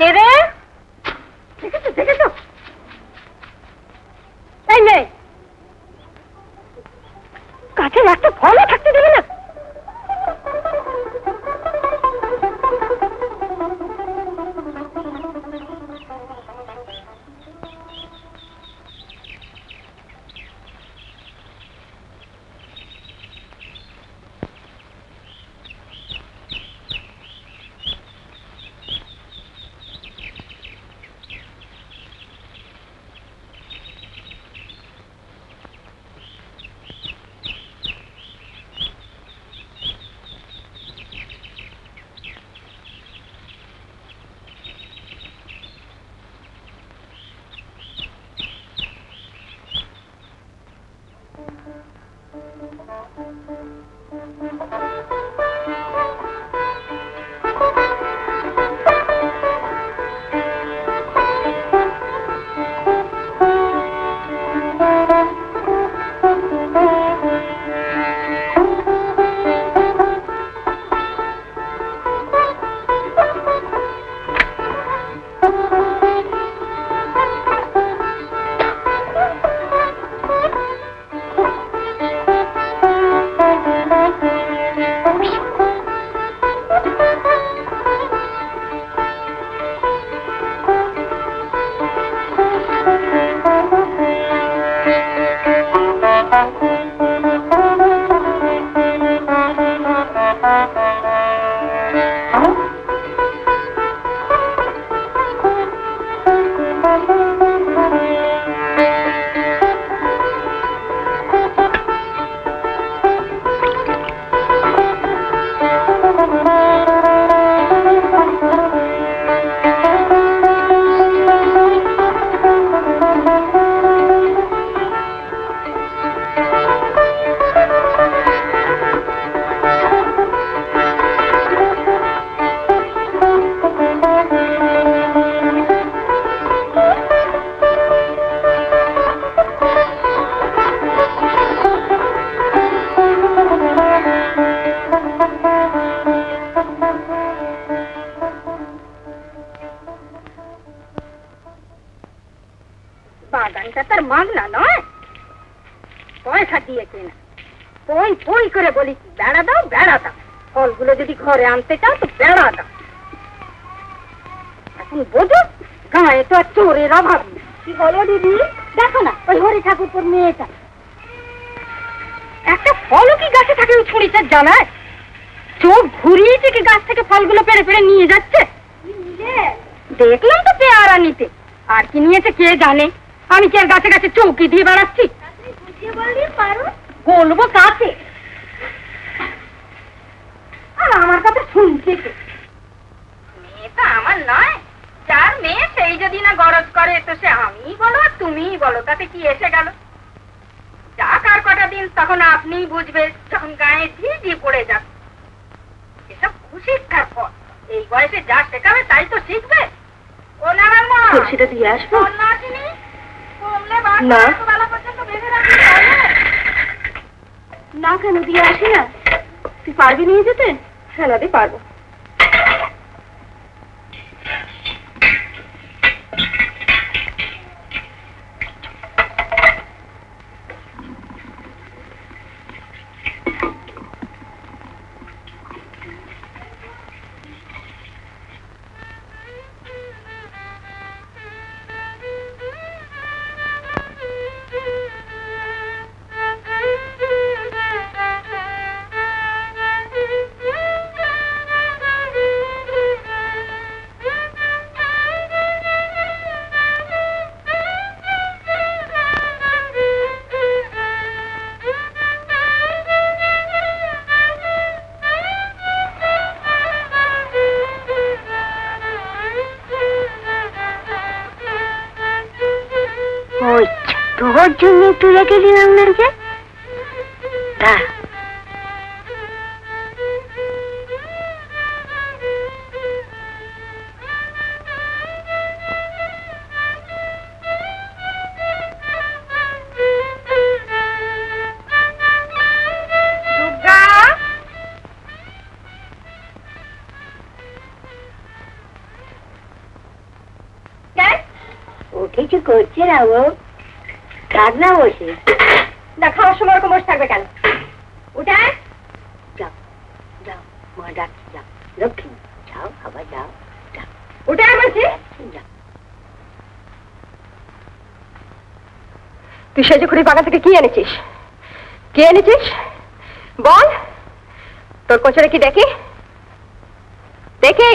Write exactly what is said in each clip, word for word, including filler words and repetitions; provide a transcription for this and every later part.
কে রে? দেখেছো দেখেছো? এই মেয়ে, কাছে একটা ফলও থাকতে দেবে না? ঘরে আনতে চাও তো বেড়া দাও। এখন বোঝো গায়ে তো আর চোরের অভাব নেই। কি বলো দিদি? দেখো না ওই হরি ঠাকুরপুর মেয়েটা একটা ফলও কি গাছে থাকে ওই ছুরিটার জানায়? চোখ ঘুরিয়েছে কি গাছ থেকে ফলগুলো পেড়ে পেড়ে নিয়ে যাচ্ছে? দেখলাম তো পেয়ারা নিতে, আর কি নিয়েছে কে জানে। আমি কি আর গাছে গাছে চৌকি দিয়ে বেড়াচ্ছি? বলবো কাছে? আমার কথা শুনছে মেয়েটা আমার নয়, যার মেয়ে সেই যদি না গরজ করে তো সে আমি বলো আর তুমিই বলো, তাতে কি এসে গেল? যা কার কটা দিন তখন আপনিই বুঝবে, যখন গায়ে দিয়ে দিয়ে পড়ে যাবে। এসব কুশিক্ষার পর এই বয়সে যা শেখাবে তাই তো শিখবে। ও না সেটা দিয়ে আসবো না কেন দিয়ে আসি না? তুই পারবি নিয়ে যেতে? হ্যাঁ দাদি পারবো। তোর জন্য তুলে গেলিলাম না যে তা যাবো, থাক না বসে। না খাওয়ার সময় ওরকম বসে থাকবে কেন? উঠে যাও যাও, মা ডাকছি, যাও লক্ষ্মী, যাও আবার যাও, যাও উঠে বলছি। যাও। তুই সেজুখুড়ি বাগান থেকে কি এনেছিস? কি এনেছিস বল? তোর কোচরে কি দেখি দেখি?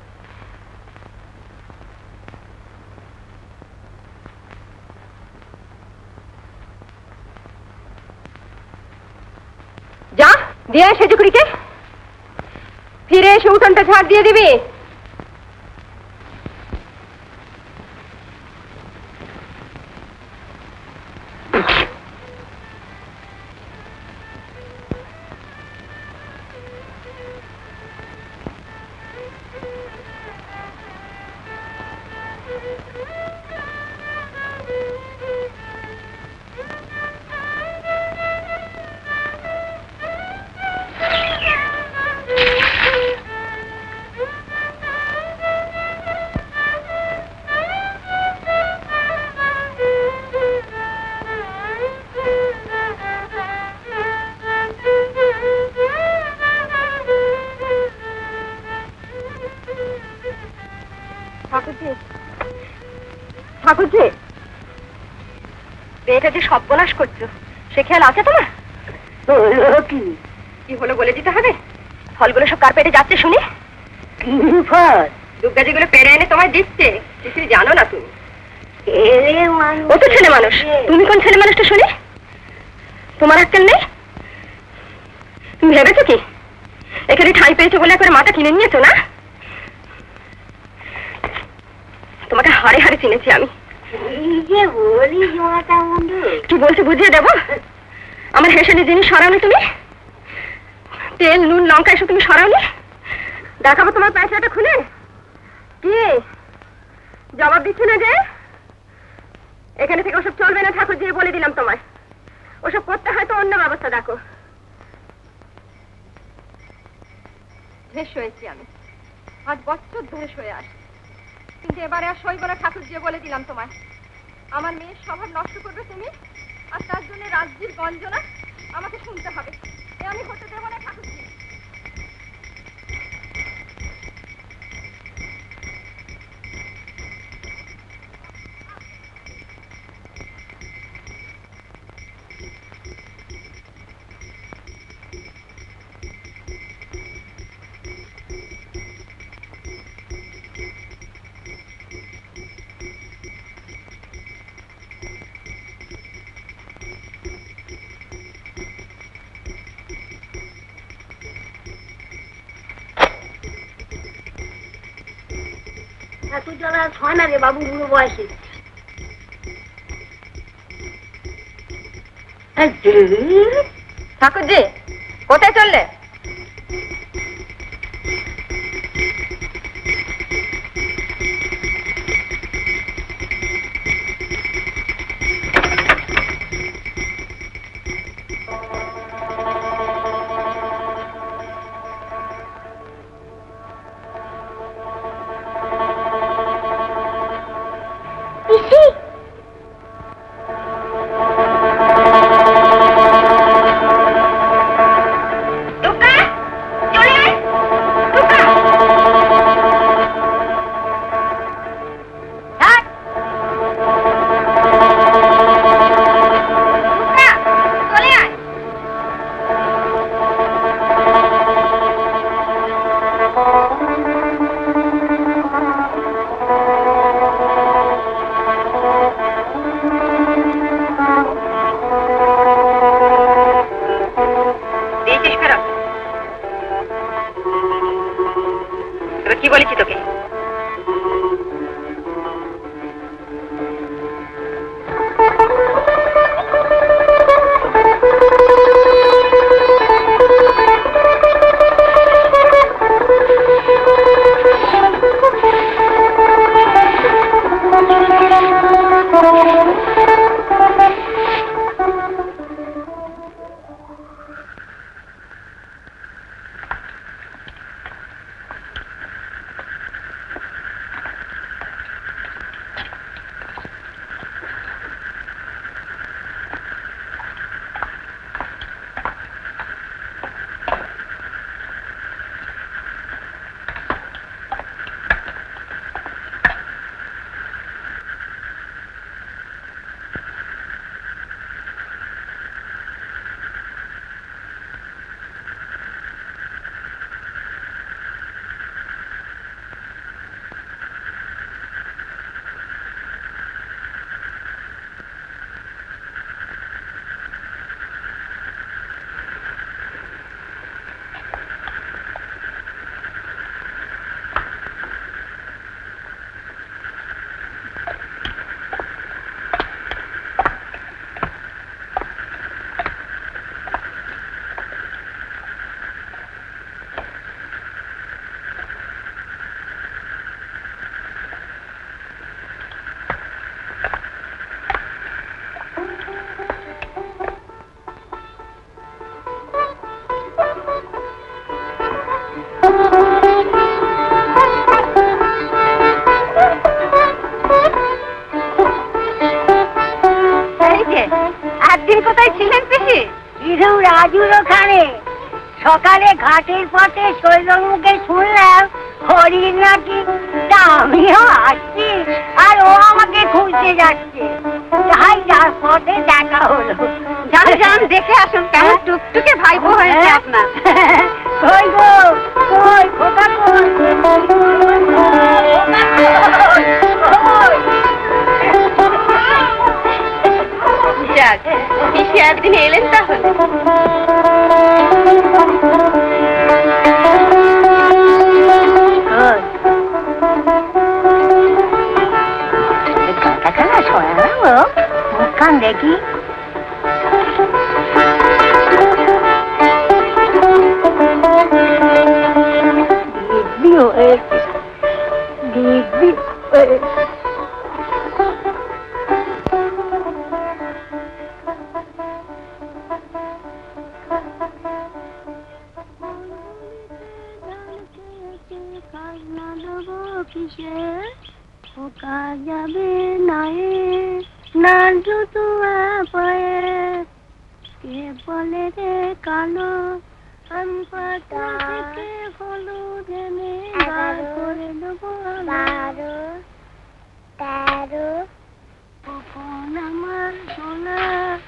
যা দিয়ে সেজুখুড়িকে, ফিরে এসে উঠোনটা ঝাড় দিয়ে দিবি। ঠাকুরজি, মেয়েটা যে সর্বনাশ করছো সে খেয়াল আছে তোমার? কি কি হলো বলে দিতে হবে। ফলগুলো সব কার পেটে যাচ্ছে শুনি? কি ফল? দুর্গা যেগুলো পেরে এনে তোমায় দিচ্ছে কিছুই জানো না তুমি। ও তো ছেলে মানুষ, তুমি কোন ছেলে মানুষটা শুনি? তোমার আক্কেল নেই? তুমি ভেবেছো কি এখানে ঠাঁই পেয়েছো বলে করে মাথা কিনে নিয়েছো না? তোমাকে হারে হারে চিনেছি আমি। কি বলছি বুঝিয়ে দেবো? আমার হেসেলি জিনিস সরাওনি তুমি? তেল নুন লঙ্কা এসব তুমি সরাওনি? দেখাবো তোমার পয়সাটা খুলে। কি জবাব দিচ্ছি না যে? এখানে থেকে ওসব চলবে না ঠাকুর দিয়ে বলে দিলাম তোমায়। ওসব করতে হয়তো অন্য ব্যবস্থা দেখো। বেশ হয়েছি আমি, আজ বছর ধরে শুয়ে আসি, কিন্তু এবারে আর সইব না ঠাকুর দিয়ে বলে দিলাম তোমায়। আমার মেয়ের স্বভাব নষ্ট করবে তুমি, আর তার জন্য রাজ্যের গঞ্জনা আমাকে শুনতে হবে। এ আমি হতে দেবো না ঠাকুর দিয়ে। ঠাকুর জ্বালা ছয় না রে বাবু, বুড়ো বয়সে। ঠাকুরজি কোথায় চললে? একদিন কোথায় ছিলেন পিসি? ইরু রাজুর ওখানে সকালে ঘাটের পথে শৈলর মুখে শুনলাম হরিণ নাকি, তা আমিও আসছি আর ও আমাকে খুঁজতে যাচ্ছে, তাই যার পথে দেখা হলো। যান যান দেখে আসুন কেমন টুকটুকে ভাইপো হয়েছে আপনার। কই গো কই খোকা কই? যাক পিসি একদিন এলেন তাহলে। মুখখান দেখি। দিব্যি হয়েছে, দিব্যি হয়েছে। যাবে নায়ে না জুতো পায়ে কে বলে রে কালো আমপাতা থেকে হলুদ এনে বার করে দেবো। বারো তেরো কখন আমার সোনা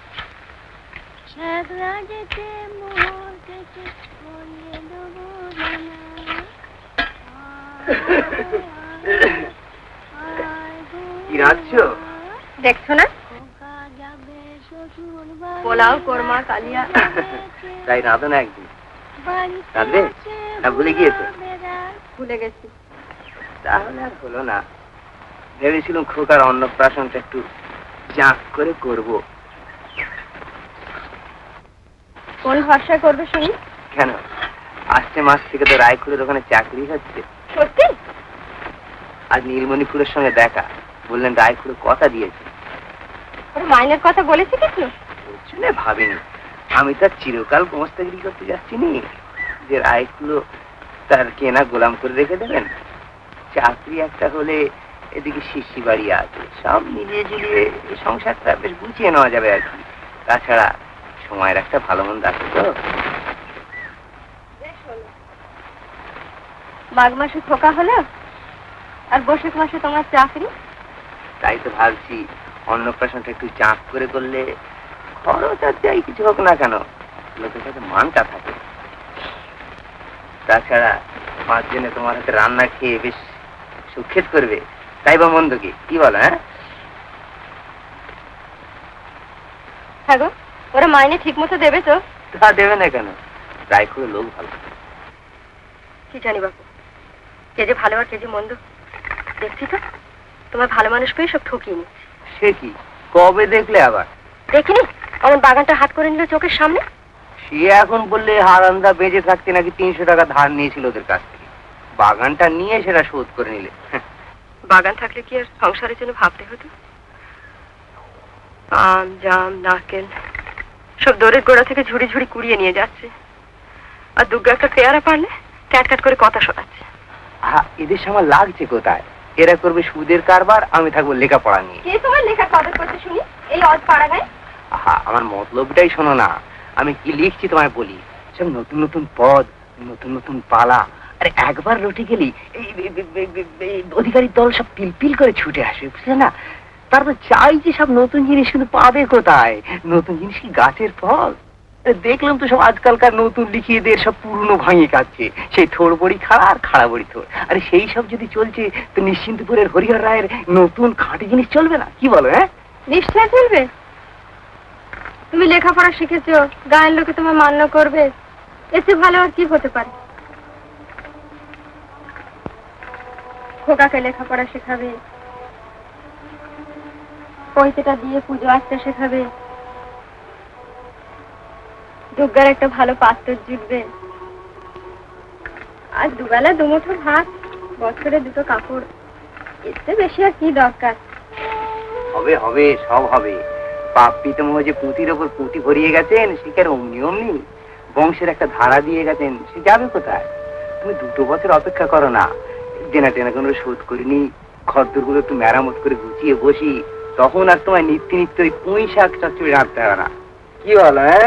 ছেদরা যেতে মোহর কেটে করিয়ে দেবো জানা। কি রাঁধছো? দেখছো না পোলাও কোরমা কালিয়া। তাই রাঁধো না একদিন। রাঁধবে না? ভুলে গিয়েছো? ভুলে গেছি। তাহলে আর হলো না। ভেবেছিলাম খোকার অন্নপ্রাশনটা একটু জাঁক করে করবো। কোন ভরসা করবে শুনি? কেন, আসছে মাস থেকে তো রায়পুরের ওখানে চাকরি হচ্ছে। সত্যি? আজ নীলমণিপুরের সঙ্গে দেখা, বললেন রায়পুরে কথা দিয়েছে। ওর মাইনের কথা বলেছে কিছু? শুনে ভাবিনি। আমি তার চিরকাল গোমস্তাগিরি করতে যাচ্ছি নি যে রায়পুর তার কেনা গোলাম করে রেখে দেবেন। চাকরি একটা হলে এদিকে শিশি বাড়ি আছে, সব মিলিয়ে ঝুলিয়ে সংসারটা বেশ গুছিয়ে নেওয়া যাবে আর কি। তাছাড়া সময়ের একটা ভালো মন্দ আছে তো। মাঘ মাসে খোকা হলো আর বৈশাখ মাসে তোমার চাকরি। তাই তো ভাবছি অন্নপ্রাশনটা একটু চাঁক করে করলে খরচ আর যাই কিছু হোক না কেন লোকের কাছে মানটা থাকে। তাছাড়া পাঁচ জনে তোমার হাতে রান্না খেয়ে বেশ সুখেত করবে, তাই বা মন্দ কি? কি বলো? হ্যাঁ হ্যাঁ গো, ওরা মাইনে ঠিক মতো দেবে তো? তা দেবে না কেন, রায় করে লোক ভালো। কি জানি বাবু, কে যে ভালো আর কে যে মন্দ। দেখছি তো তোমার ভালো মানুষ পেয়ে সব ঠকিয়ে নিচ্ছে। সে কি, কবে দেখলে আবার? দেখিনি, আমার বাগানটা হাত করে নিল চোখের সামনে। সে এখন বললে হারান্দা বেঁচে থাকতে নাকি তিনশো টাকা ধার নিয়েছিল ওদের কাছ থেকে, বাগানটা নিয়ে সেটা শোধ করে নিলে। বাগান থাকলে কি আর সংসারের জন্য ভাবতে হতো? আম জাম নারকেল সব দোরের গোড়া থেকে ঝুড়ি ঝুড়ি কুড়িয়ে নিয়ে যাচ্ছে, আর দুগ্গা একটা পেয়ারা পারলে ক্যাট ক্যাট করে কথা শোনাচ্ছে। এদের সময় লাগছে কোথায়? এরা করবে সুদের কারবার, আমি থাকবো লেখাপড়া নিয়ে। কে তোমার লেখা কদর করছে শুনি এই অজ পাড়া গায়ে? আহা, আমার মতলবটাই শোনো না। আমি কি লিখছি তোমায় বলি, সব নতুন নতুন পদ, নতুন নতুন পালা। আরে একবার রটে গেলি অধিকারী দল সব পিলপিল করে ছুটে আসবে, বুঝলে না? তারপর চাই যে সব নতুন জিনিস কিন্তু পাবে কোথায়? নতুন জিনিস কি গাছের ফল? দেখলাম তো সব আজকালকার নতুন লিখিয়েদের সব পুরনো ভাঙিয়ে কাটছে, সেই থোড় বড়ি খাড়া আর খাড়া বড়ি থোড়। আরে সেই সব যদি চলছে তো নিশ্চিন্তপুরের হরিহর রায়ের নতুন খাঁটি জিনিস চলবে না? কি বলো? হ্যাঁ নিশ্চয় চলবে। তুমি লেখাপড়া শিখেছো, গায়ের লোকে তোমার মান্য করবে, এতে ভালো আর কি হতে পারে? খোকাকে লেখাপড়া শেখাবে, পয়সাটা দিয়ে পুজো আসতে শেখাবে, দুর্গার একটা ভালো পাত্র জুটবে, আর দুবেলা দুমুঠো ভাত, বছরে দুটো কাপড়, এতে বেশি আর কি দরকার? হবে হবে, সব হবে। বাপ পিতামহ যে পুঁতির ওপর পুঁতি ভরিয়ে গেছেন, সে কি আর অমনি অমনি? বংশের একটা ধারা দিয়ে গেছেন, সে যাবে কোথায়? তুমি দুটো বছর অপেক্ষা করো না, দেনা টেনা কোনো শোধ করিনি, ঘরদোর গুলো একটু মেরামত করে গুছিয়ে বসি, তখন আর তোমার নিত্য নিত্য ওই পুঁই শাক চচ্চড়ি রাখতে হবে না। কি বলো? হ্যাঁ,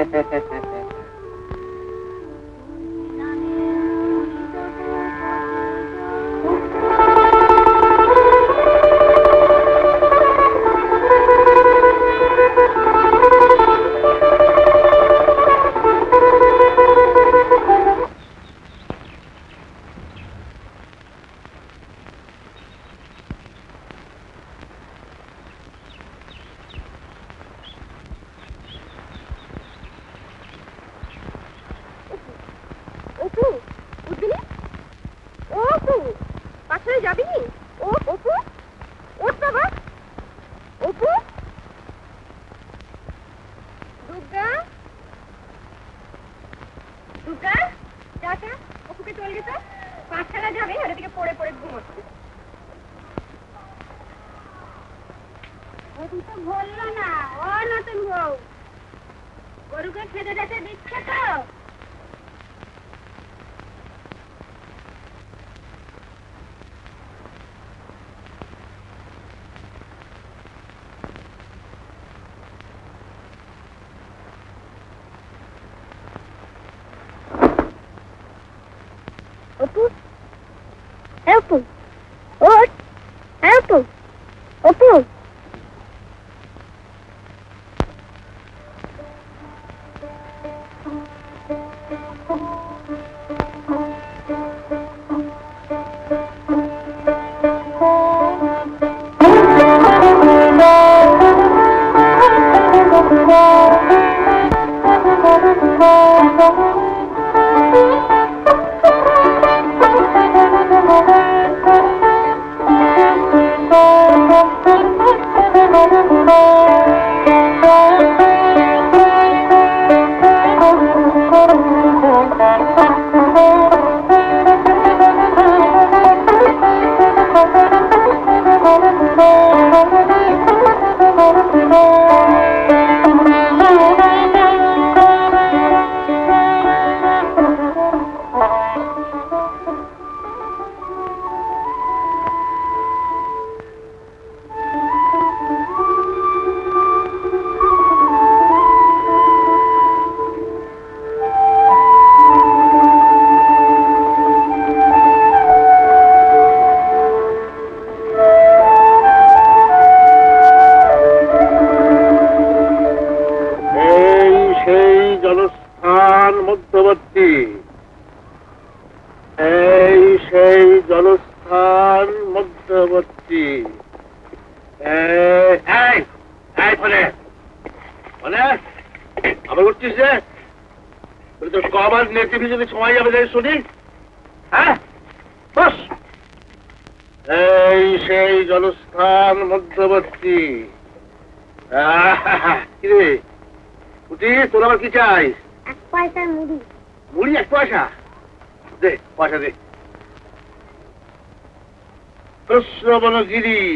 প্রশ্রবণগিরি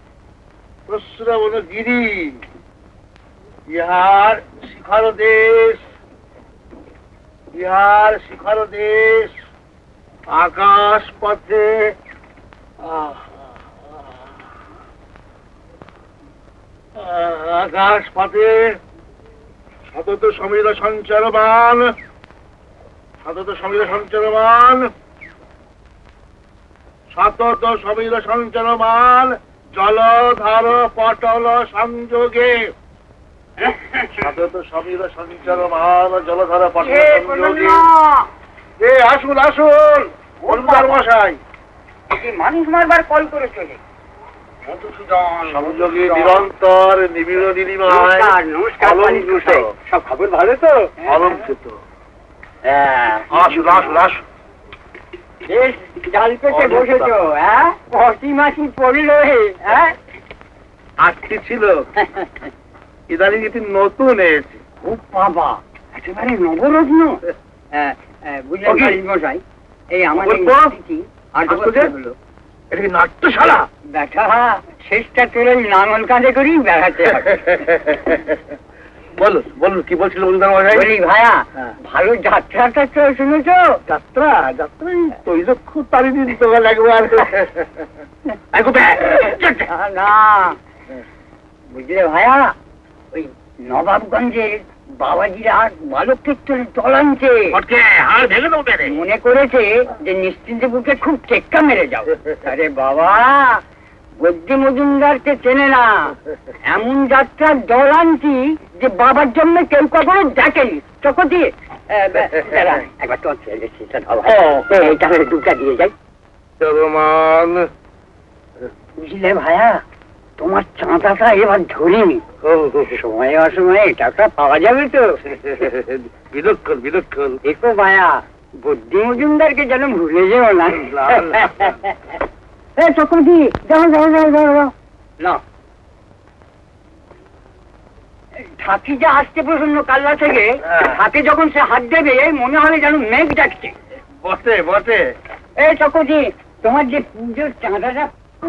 প্রশ্রবণগিরি ইহার শিখর দেশ, ইহার শিখর দেশ আকাশ পথে আকাশ পথে সতত সমীর সঞ্চরমান, সতত সমীর সঞ্চরমান, সতত সমীর সঞ্চরমান জলধার পটল সংযোগে, সতত সমীর সঞ্চরমান জলধার পটল সংযোগে। এ আসুন আসুন হলদার মশাই, মানুষ মারবার কল করে চলে সংযোগে নিরন্তর নিবিড় নীলিমায় অলঙ্কৃত। সব খবর ভালো তো? অলঙ্কৃত। আসুন আসুন আসুন। চাল পেতে বসেছ? হ্যাঁ, কষি মাসি পড়ল। হ্যাঁ, আজকে ছিল, ইদানিং এটি নতুন এসেছে। ও বাবা, একেবারে নবরত্ন। বুঝলেন মশাই, এই আমাদের আর হলো এটা কি নাট্যশালা? ব্যাটা শেষটা তোর ওই নাঙল কাঁধে করেই বেড়াতে হবে। বলুন বলুন কি বলছিল বলি ভাইয়া, ভালো যাত্রা টাত্রা শুনেছ? যাত্রা যাত্রা তৈরক্ষু তারি দিন তোমার একবার। না বুঝলে ভাইয়া, ওই নবাবগঞ্জের বাবাজির আর বালক কীর্তন চলানছে, মনে করেছে যে নিশ্চিন্তে বুকে খুব টেক্কা মেরে যাও। আরে বাবা, বদ্যি মজুমদারকে চেনে না, এমন যাত্রার দল আনছি যে বাবার জন্য কেউ কখনো দেখেনি। চকতি একবার তোমার এইটা দুটা দিয়ে যাই। বুঝলে ভাইয়া, তোমার চাঁদাটা এবার ধরিনি, সময়ে অসময়ে টাকা পাওয়া যাবে তো। বিলক্ষণ বিলক্ষণ। দেখো ভাইয়া, বদ্যি মজুমদারকে যেন ভুলে যেও না। চক্রবর্তী, যাও যাও যাও যাও না, ঠাকি যা আসছে প্রসন্ন কাল্লা থেকে, হাতে যখন সে হাত দেবে মনে হবে যেন মেঘ ডাকছে। বটে বটে। এই চক্রবর্তী, তোমার যে পুজোর চাঁদাটা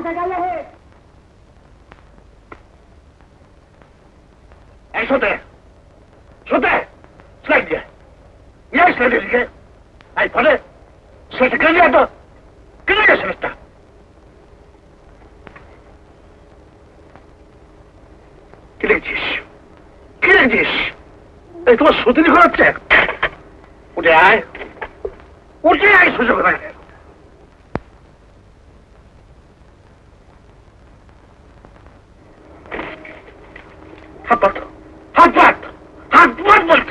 শোতে শোতে স্লাইড ইয়ে স্লাইড দিকে আই ফলে সেটা কেন তো কেন গেছে না? কি লিখছিস কি লিখছিস? এই তোমার সতীনি করাচ্ছে। উঠে আয় উঠে আয়, সুযোগ নাই। হাত পাত হাত পাত হাত পাত বলছে।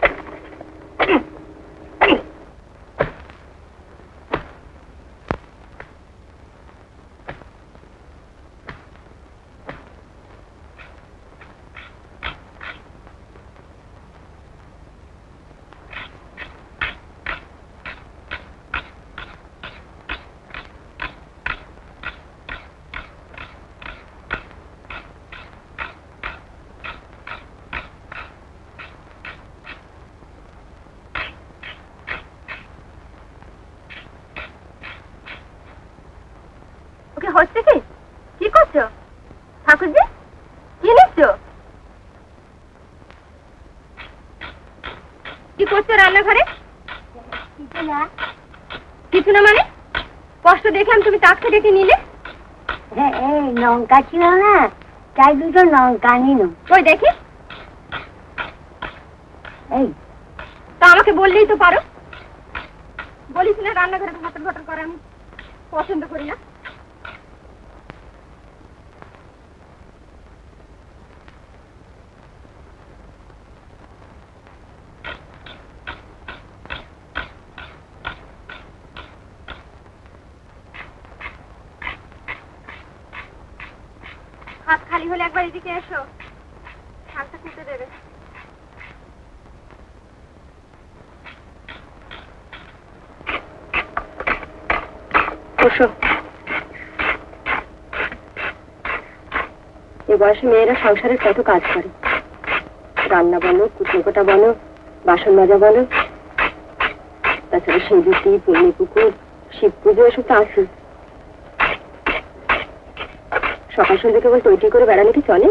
হচ্ছে কি? কি করছো ঠাকুরজি? কি নিচ্ছো? কি করছো রান্নাঘরে? কিছু না মানে? কষ্ট দেখলাম তুমি তাক থেকে কি নিলে? এই লঙ্কা ছিল না, তাই দুটো লঙ্কা নিল। ওই দেখি। এই তা আমাকে বললেই তো পারো। বলিস না রান্নাঘরে ঘটন ঘটন করা আমি পছন্দ করি না। হাত খালি হলে একবার এদিকে এসো, শাকটা কুটে দেবে। এ বয়সে মেয়েরা সংসারের কত কাজ করে, রান্না বলো, কুচনোকোটা বলো, বাসন মাজা বলো, তাছাড়া সেঁদুতি, পূর্ণি পুকুর, শিব পুজো, এসব তো আছে। সকাল সন্ধ্যে কেবল তৈরি করে বেড়ালে কি চলে?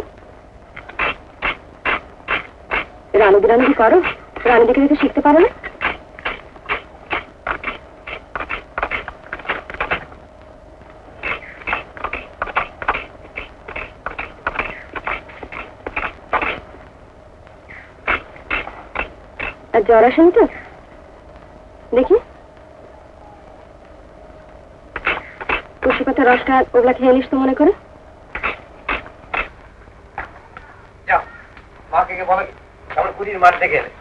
রানুদি রানুদি করো, রানুদিকে দেখে শিখতে পারো না? আর জ্বর আসেনি তো? দেখি তুলসী পাতা রসটা ওগুলা খেয়ে নিস তো মনে করে। মাকে বলো আমার পুরীর মাঠ দেখে এলে।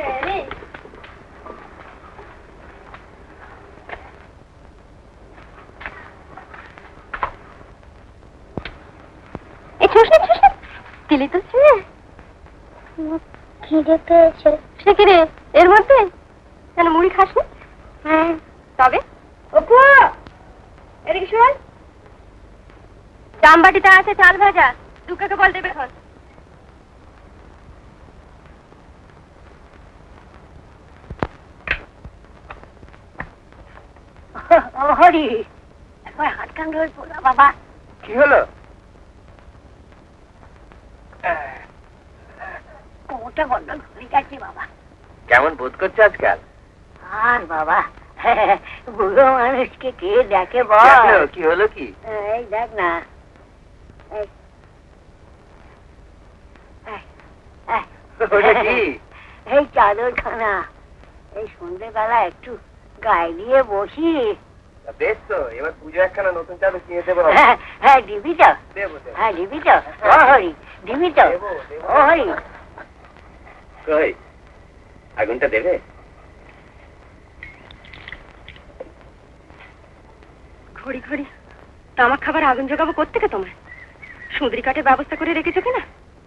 দিলি তো খিদে পেয়েছে। সে কি রে এর মধ্যে? কেন মুড়ি খাসনি? হ্যাঁ তবে অপু এদিকে শোন, চামবাটিতে আছে চাল ভাজা, দুকাকে বল দেবে এখন। হরি একবার হাত কান ধরে পড়া। বাবা কি হলো? কোমরটা বড্ড ঘুরে গেছে বাবা। কেমন বোধ করছে আজকাল? আর বাবা, বুড়ো মানুষকে কে দেখে বল? কি হলো কি? এই দেখ না, এই চাদরখানা এই সন্ধ্যেবেলা একটু গায়ে দিয়ে বসি। বেশ তো, এবার পুজো একখানা নতুন চাদর কিনে দেবো। হ্যাঁ হ্যাঁ দিবি তো? দেবো হ্যাঁ দিবি তো? ও হরি দিবি তো? ও হরি কই আগুনটা দেবে? ঘড়ি ঘড়ি তামাক খাবার আগুন জোগাবো কোত্থেকে তোমার? সুন্দরী কাঠের ব্যবস্থা করে রেখেছো কিনা?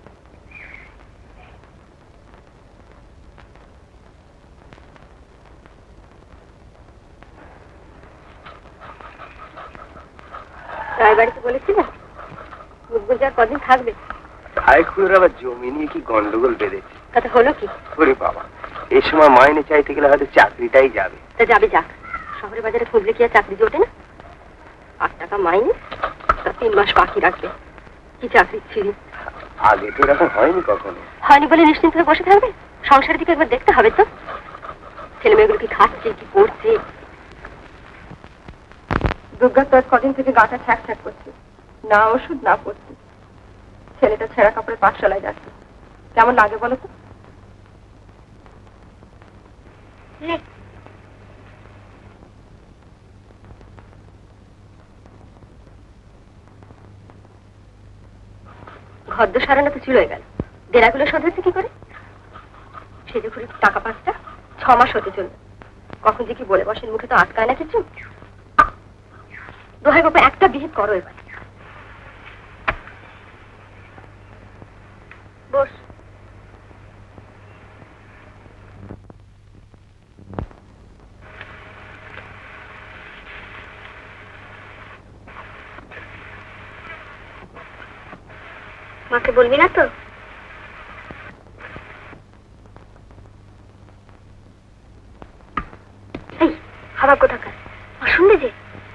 রায়বাড়িতে বলেছিল মুখগুজার কদিন থাকবে? ভাইখুড়োর আবার জমি নিয়ে কি গন্ডগোল বেঁধেছে। তাতে হলো কি? ওরে বাবা, এই সময় মাইনে চাইতে গেলে হয়তো চাকরিটাই যাবে। তা যাবে যাক, শহরের বাজারে খুঁজলে কি আর চাকরি জোটে না? আট টাকা মাইনে, তা তিন মাস বাকি রাখবে। কি চাকরি ছিলি? আগে তো এরকম হয়নি কখনো। হয়নি বলে নিশ্চিন্ত হয়ে বসে থাকবে? সংসারের দিকে একবার দেখতে হবে তো। ছেলে মেয়েগুলো কি খাচ্ছে, কি পড়ছে? দুর্গার তো কদিন থেকে গাটা ছ্যাক ছ্যাক করছে, না ওষুধ না পড়ছে। ছেলেটা ছেঁড়া কাপড়ে পাঠশালায় যাচ্ছে, কেমন লাগে বলো তো? ঘদ্দ সারানো তো চুলোয় গেল, দেনাগুলো শোধ হচ্ছে কি করে? সেজে ঘুরে টাকা পাঁচটা ছ মাস হতে চলবে, কখন যে কি বলে বসেন মুখে তো আটকায় না কিছু। দোহাই বাবা একটা বিহিত করো এবার। বস। মাকে বলবি না তো? এই হাওয়া কোথাকার, শুনবে যে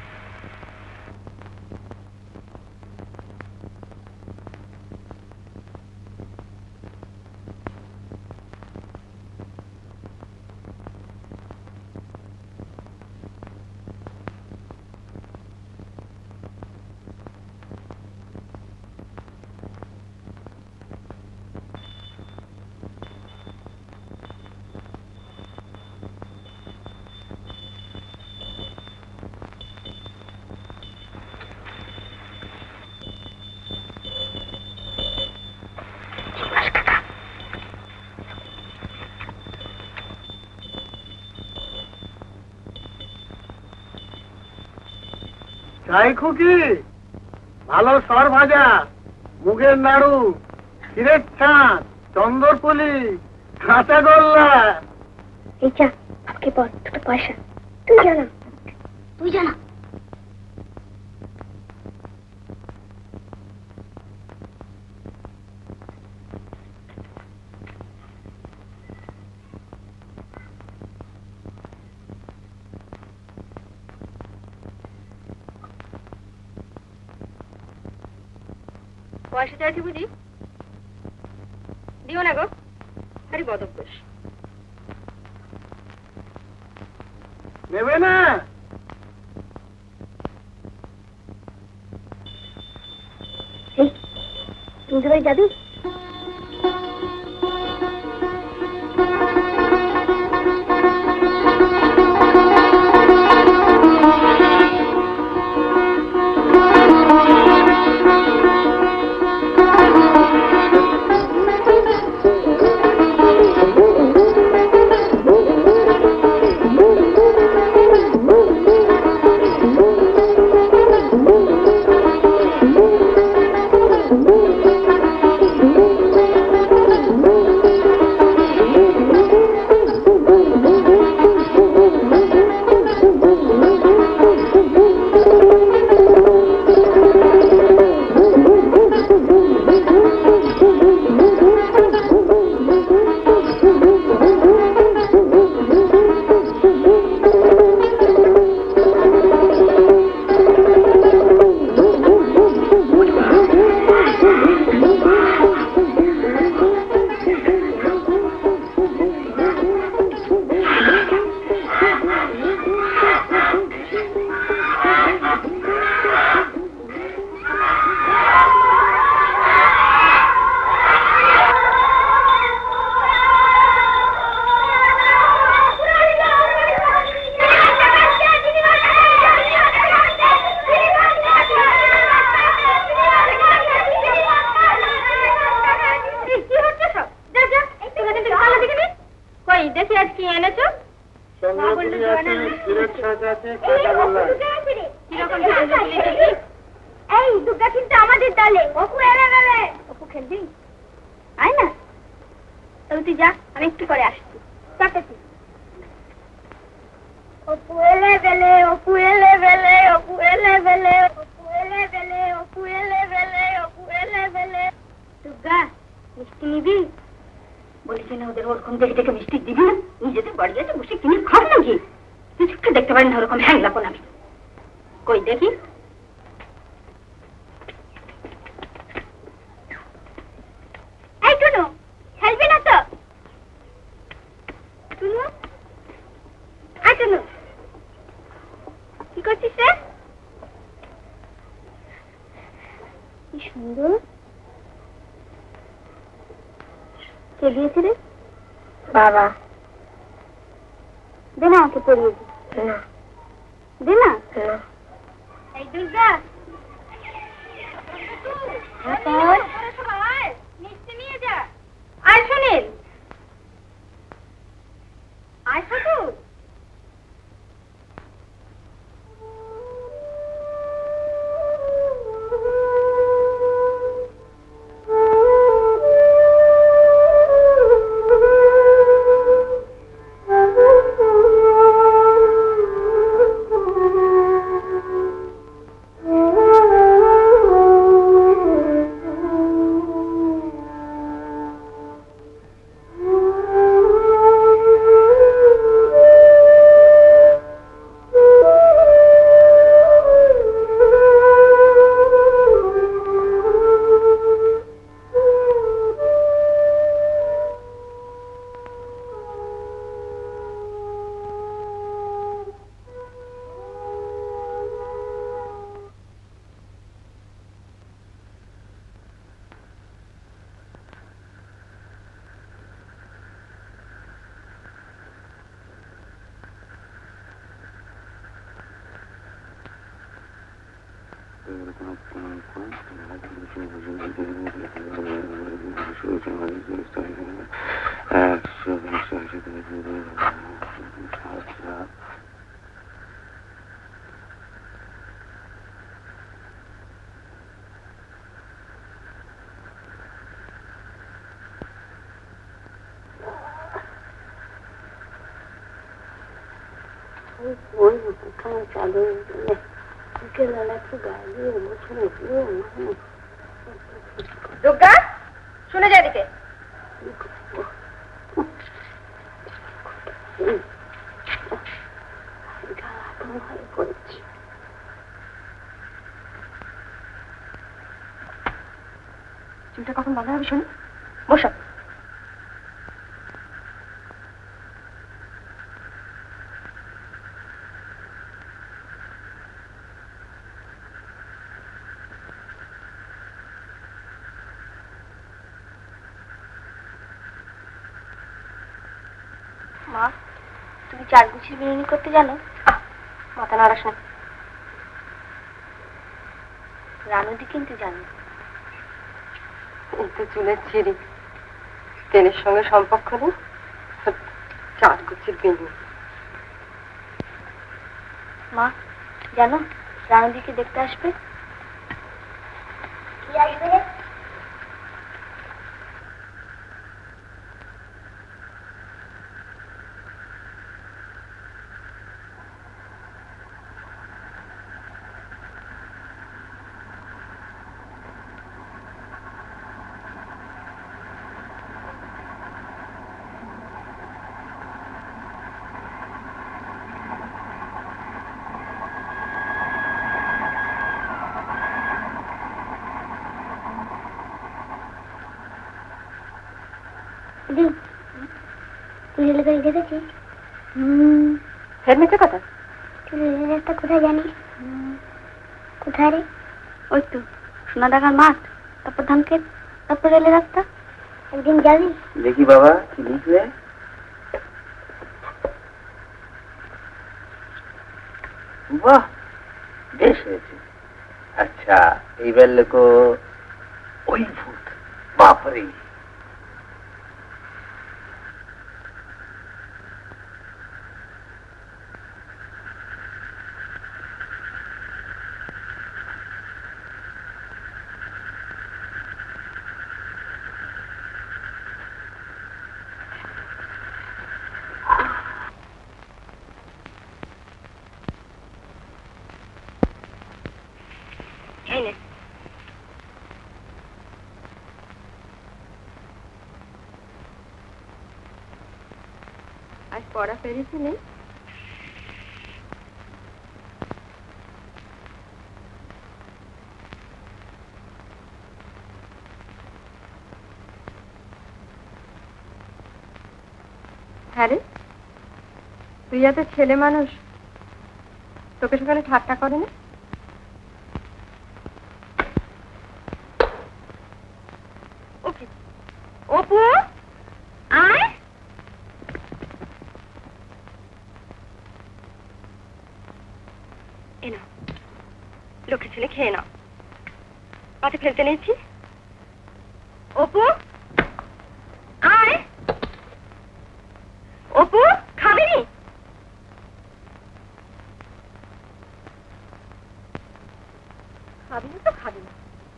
চাই খুকি, ভালো সর ভাজা, মুগের নাড়ু, ক্ষীরের ছাঁচ, চন্দরপুলি, কাঁচা গোল্লা। এই চা আজকে পর দুটো পয়সা তুই জানা, তুই জানা। পয়সা চাইছি বুঝি? দিও না গো, আরে বদভ্যাস। নেবে না? তুমি তো যাবি? আজ কি এনেছো? এই দুর্গা কিন্তু আমাদের দলে। অপু এলে গেলে। অপু খেলবি? আয় না। তবে তুই যা, আমি একটু করে আসছি। চাটাচ্ছি। অপু এলে গেলে, অপু এলে গেলে, অপু এলে গেলে, অপু এলে গেলে, অপু এলে গেলে, অপু এলে গেলে। দুর্গা, মিষ্টি নিবি? বলেছি না ওদের ওরকম দেখে দেখে মিষ্টি দিবি না? নিজেদের বাড়ি আছে বসে কিনে খাব নাকি? কিছুকে দেখতে পারেন না ওরকম হ্যাংলাপন আমি। কই দেখি। এই টুনু, খেলবি না তো? টুনু, আয় টুনু, কি করছিস রে? কি সুন্দর। কে দিয়েছে রে? বাবা। দে না আমাকে পড়িয়ে দি। না। দে না? না। এই দুর্গা, মিষ্টি নিয়ে যা। আয় সুনীল, আয় শুধু। দুর্গা, শুনে যা এদিকে। চুলটা কখন বাঁধা হবে শুনি? বসো। মা, তুমি চার গুছির বিরিয়ানি করতে জানো? মাথা নাড়াস না। রানুদি কিন্তু জানো। এই তো চুলের ছিঁড়ি, তেলের সঙ্গে সম্পর্ক নেই। চার গুছির বিরিয়ানি। মা জানো, রানুদিকে দেখতে আসবে। কি আসবে? দেখেছিস? হেলমেটের কথা একটা কোথায় জানিস? কোথায় রে? ওই তো সোনা ডাকার মাঠ, তারপর ধান ক্ষেত, তারপর রেলের রাস্তা। একদিন যাবি? দেখি বাবা কি লিখবে। বাহ, বেশ হয়েছে। আচ্ছা, এইবার লেখো ওই ভূত। বাপরে, আজ পড়া পেরেছি নেই? হ্যাঁ রে, তুই এত ছেলে মানুষ, তোকে সকালে ঠাট্টা করে না? ওকে অপু আয়। এ নাও, লক্ষ্মী ছেলে খেয়ে নাও, পাতে ফেলতে নিয়েছি। অপু আয়। অপু খাবি? খাবি না তো খাবি না,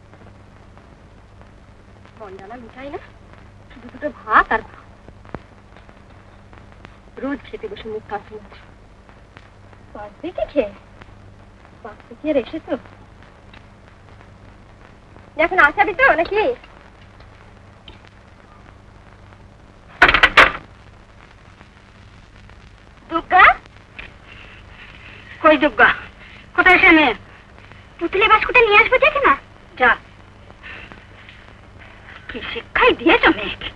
মন্ডালা মিঠাই না, শুধু দুটো ভাত আর ভাত। রোজ খেতে বসে মুখ কাছে আছে, পাঁচ থেকে খেয়ে পাঁচ থেকে আর এসেছো, এখন আসাবি তো নাকি? দুর্গা কই? দুর্গা কোথায়? সে মেয়ে পুতুলে বাস্কুটে নিয়ে আসবে, দেখে না যা। কি শিক্ষাই দিয়েছ মেয়েকে?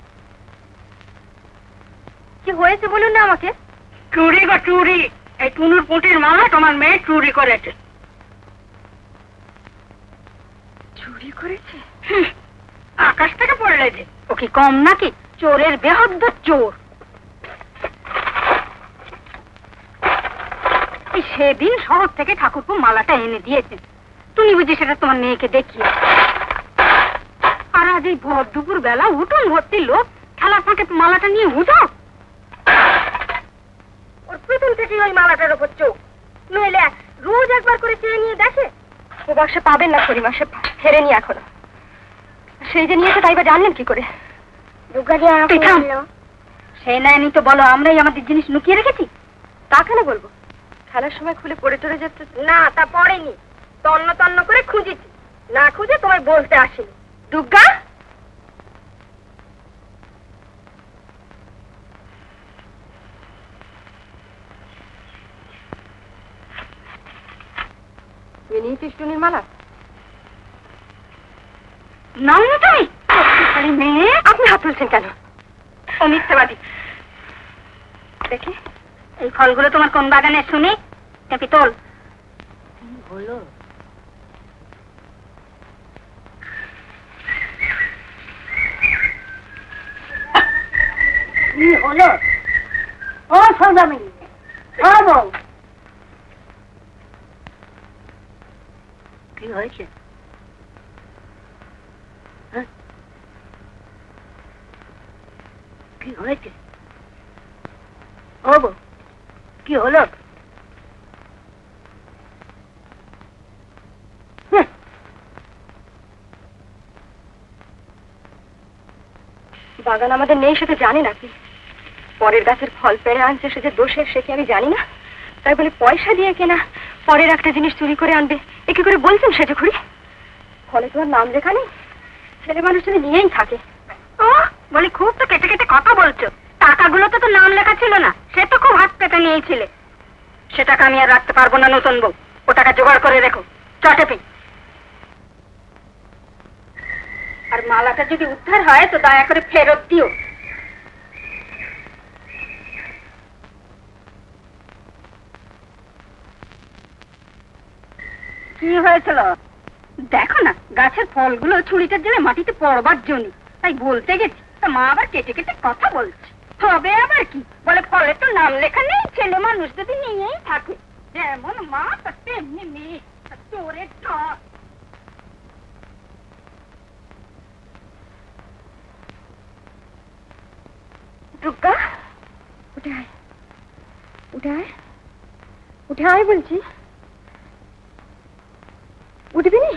কি হয়েছে বলুন না আমাকে। চুরি গো চুরি, এই টুনুর পুঁটির মালা তোমার মেয়ে চুরি করেছে। চুরি করেছে? আকাশ থেকে পড়লে যে, ও কি কম নাকি? চোরের বেহদ্দ চোর। সেদিন শহর থেকে ঠাকুরপো মালাটা এনে দিয়েছেন, তুমি বুঝি সেটা তোমার মেয়েকে দেখিয়ে। আর আজ এই ভর দুপুর বেলা উঠুন ভর্তি লোক খেলার ফাঁকে মালাটা নিয়ে উঠাও। ওর প্রথম থেকে ওই মালাটার ওপর চোখ, নইলে রোজ একবার করে চেয়ে নিয়ে দেখে। ও বাক্সে পাবেন না, করি মাসে ফেরেনি এখনো। সেই যে নিয়েছে তাই বা জানলেন কি করে? সেই নেয়নি তো বলো, আমরাই আমাদের জিনিস লুকিয়ে রেখেছি। তা কেন বলবো? খেলার সময় খুলে পড়ে চলে যেতে না, তা পড়েনি, তন্ন তন্ন করে খুঁজেছি, না খুঁজে তোমায় বলতে আসেনি। দুর্গা তুই নিয়েছিস টুনির মালা? নাও না তুমি মেয়ে। আপনি হাত তুলছেন কেন? ও মিথ্যাবাদী। দেখি এই ফলগুলো তোমার কোন বাগানে শুনি? টেপি তোল। হলো কি হলো? ও সৌদামিনী, ও বউ, কি হয়েছে? কি হয়েছে? ও বউ, কি হলো? বাগান আমাদের নেই সেটা জানি নাকি? পরের গাছের ফল পেড়ে আনছে সে যে দোষের, সে কি আমি জানি না? তাই বলে পয়সা দিয়ে কেনা পরের একটা জিনিস চুরি করে আনবে, এ কি করে বলছেন সেটা খুঁড়ি? ফলে তোমার নাম লেখা নেই? ছেলে মানুষ যদি নিয়েই থাকে। ও বলি, খুব তো কেটে কেটে কথা বলছো। টাকাগুলো তো তো নাম লেখা ছিল না, সে তো খুব হাত পেতে নিয়েছিলে। সে টাকা আমি আর রাখতে পারবো না নতুন বউ, ও টাকা জোগাড় করে রেখো চটেপি। আর মালাটা যদি উদ্ধার হয় তো দয়া করে ফেরত দিও। কি হয়েছিল দেখো না, গাছের ফলগুলো ছুরিটার জন্য মাটিতে পড়বার জন্য, তাই বলতে গেছি। তা মা আবার কেটে কেটে কথা বলছে। হবে আবার কি, বলে ফলে তো নাম লেখা নেই, ছেলে মানুষ যদি নিয়েই থাকে। যেমন মা তার তেমনি মেয়ে, চোরের ঠক। দুর্গা উঠে আয়, উঠে আয়, উঠে আয় বলছি। উঠবি নি?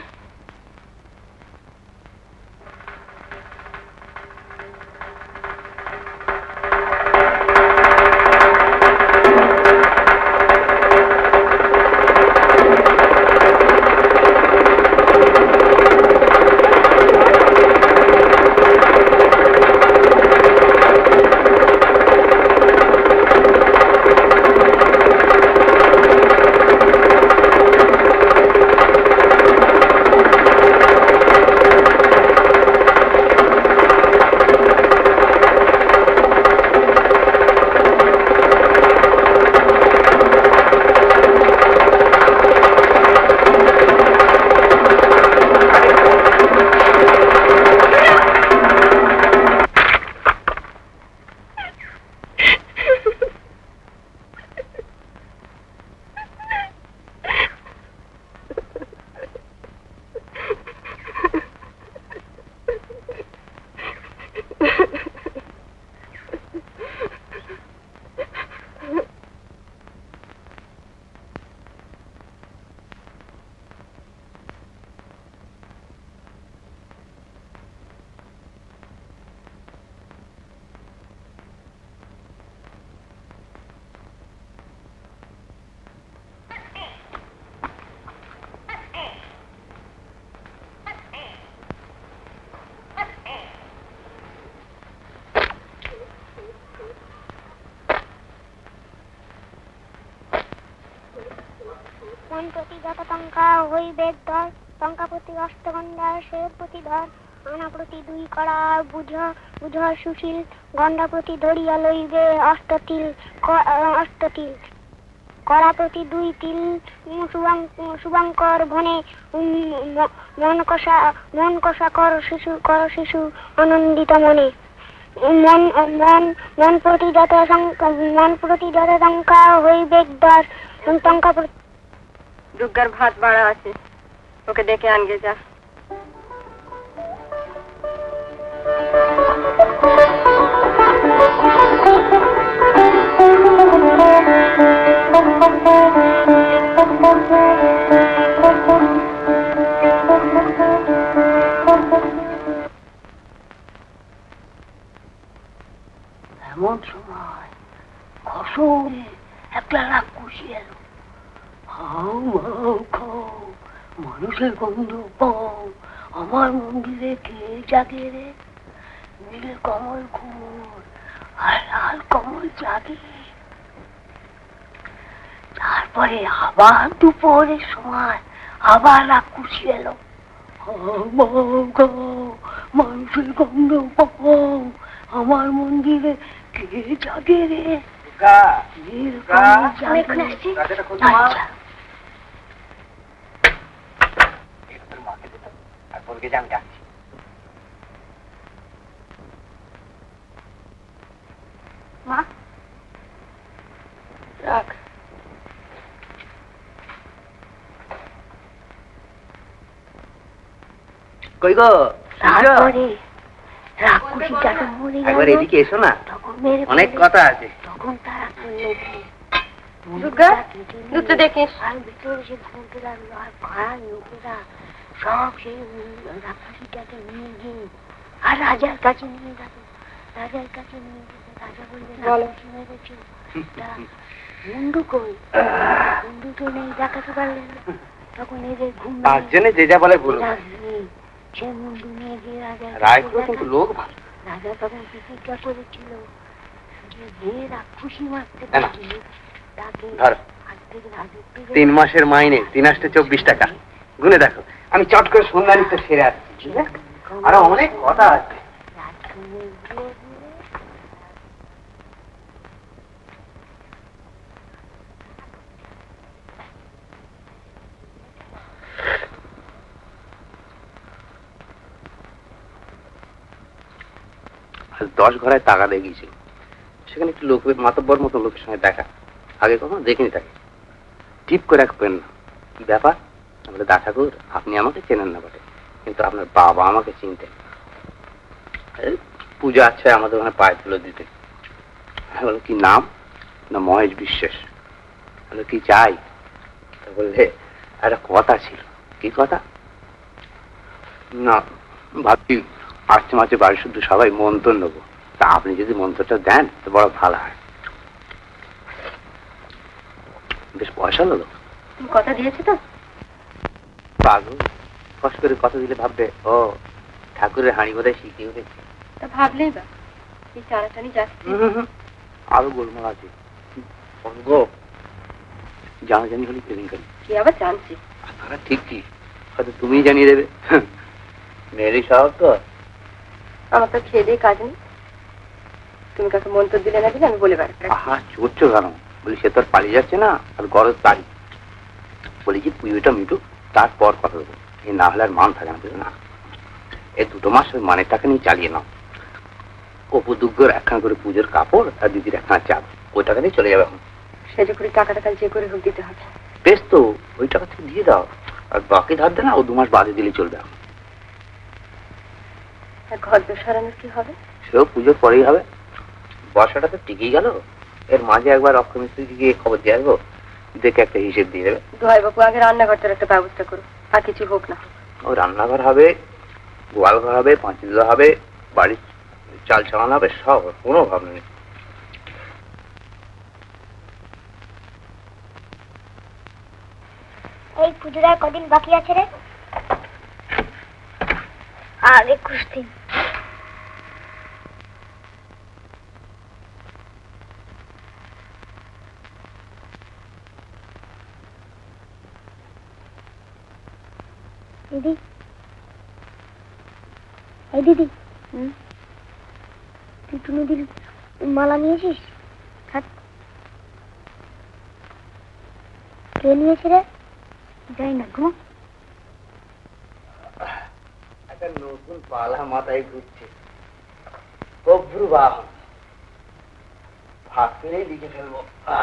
মন প্রতি যত টঙ্কা হইবে দর, টঙ্কা প্রতি অষ্টগন্ধা সে প্রতি ধর, আনা প্রতি দুই কড়া বুঝ বুঝ সুশীল, গন্ডা প্রতি ধরিয়া লইবে অষ্টতিল অষ্টতিল, কড়া প্রতি দুই তিল শুভঙ্কর ভনে, মন কষা মন কষা কর শিশু কর শিশু আনন্দিত মনে, মন মন মন প্রতি যত মন প্রতি যত টঙ্কা হইবে দর, টঙ্কা দুর্গার ভাত বাড়া আছে, ওকে ডেকে আনগে যা। এমন সময় খসল একটা রাক্ষসী এলো। হাউ হাউ খাও, মানুষের গন্ধ পাও, আমার মন্দিরে কে জাগে রে? নীল কমল ঘুর আর লাল কমল জাগে। তারপরে আবার দুপুরের সময় আবার রাক্ষসী এলো। হাউ হাউ খাও, মানুষের গন্ধ পাও, আমার মন্দিরে কে জাগে রে? নীল কমল জাগে। আচ্ছা বলকে যে আমি যাচ্ছি। মা রাখ। কই গো? তারপরে রাক্ষসী যখন মরে একবার গেল এদিকে এসো না, তখন মেরে অনেক ফেলে। কথা আছে। তখন তারা দুর্গা, দুধ তো দেখিস। আর ভিতরে সে ঘুমতে লাগলো আর পাড়ার লোকেরা সব সেই রাক্ষসীটাকে নিয়ে গিয়ে আর রাজার কাছে নিয়ে গেল। রাজার কাছে নিয়ে গেছে, রাজা বললেন রাক্ষসী মেরেছে। তারা মুন্ডু কই, মুন্ডুকে নেই, দেখাতে পারলেন না। তখন এদের ঘুম পাঁচজনে যে যা বলে বলুন, সে মুন্ডু নিয়ে গিয়ে রাজা রায়পুর কিন্তু লোক ভালো। রাজা তখন প্রতিজ্ঞা করেছিল যে যে রাক্ষসী মারতে না, না। পারবে তাকে ধরো। আর্ধেক রাজত্ব তিন মাসের মাইনে তিন আসতে চব্বিশ টাকা, গুনে দেখো। আমি চট করে সন্ধানী তো সেরে আসছি, ঠিক আছে? আরো অনেক কথা আছে। রাজকুমারী দিয়ে দিয়ে আজ দশ ঘরায় টাকা দিয়ে গিয়েছিল, সেখানে একটু লোকের মাতব্বর মতো লোকের সঙ্গে দেখা, আগে কখনো দেখিনি তাকে। টিপ করে রাখবেন না, কি ব্যাপার? আমরা দা ঠাকুর, আপনি আমাকে চেনেন না বটে, কিন্তু আপনার বাবা আমাকে চিনতেন। এই পূজা আছে আমাদের ওখানে পায়ে তুলে দিতে। আমি বললাম কি নাম? না মহেশ বিশ্বাস। বললো কি চাই? তা বললে একটা কথা ছিল। কি কথা? না ভাবছি আসছে মাঝে বাড়ি শুদ্ধ সবাই মন্ত্র নেবো, তা আপনি যদি মন্ত্রটা দেন তো বড় ভালো হয়। বেশ পয়সা হলো। তুমি কথা দিয়েছো তো? পাগল, ফস করে কথা দিলে ভাববে ও ঠাকুরের হাঁড়ি বোধহয় শিখিয়ে উঠেছে। তা ভাবলেই বা এই টানাটানি যাচ্ছে। আরো গোলমাল আছে। জানাজানি হলে কেলেঙ্কারি। কি আবার জানছি? তারা ঠিক কি, হয়তো তুমিই জানিয়ে দেবে। মেয়েরই স্বভাব তো। আমার তো খেয়ে দিয়ে কাজ নেই, তুমি কাকে মন্ত্র দিলে না দিলে আমি বলে বেড়াচ্ছি। আহা চড়ছো কেন? বলি সে তো আর পালিয়ে যাচ্ছে না, আর গরজ তারি। বলি যে পুজোটা মিটুক, তারপর কথা দেবো। এ না হলে আর মান থাকে না, বুঝলো না? এই দুটো মাস ওই মানের টাকা নিয়ে চালিয়ে নাও। অপুদুগ্গর একখানা করে পুজোর কাপড় আর দিদির একখানা চাল, ওই টাকা দিয়ে চলে যাবে এখন। সেজে করে টাকাটা কাল যে করে হোক দিতে হবে। বেশ তো, ওই টাকা থেকে দিয়ে দাও, আর বাকি ধার দেনা ও দু মাস বাদে দিলে চলবে এখন। আর ঘর দোর সারানোর কি হবে? সেও পুজোর পরেই হবে। বর্ষাটা তো টিকেই গেল, এর মাঝে একবার অক্ষমিস্ত্রিকে গিয়ে খবর দিয়ে আসবো, দেখে একটা হিসেব দিয়ে দেবে। দোহাই বাবু আগে রান্নাঘরটার একটা ব্যবস্থা করো, আর কিছু হোক না। ও রান্নাঘর হবে, গোয়াল ঘর হবে, পাঁচিল হবে, বাড়ির চাল চালানো হবে, সব কোনো ভাবনা নেই। এই পুজোর আর কদিন বাকি আছে রে? আর একুশ দিন। দিদি, এই দিদি, তুই টুনুদির মালা নিয়েছিস? কে নিয়েছে রে? যাই না গো। একটা নতুন পালা মাথায় ঘুরছে, প্রভুর বাহন। ভাগ করেই লিখে ফেলবো।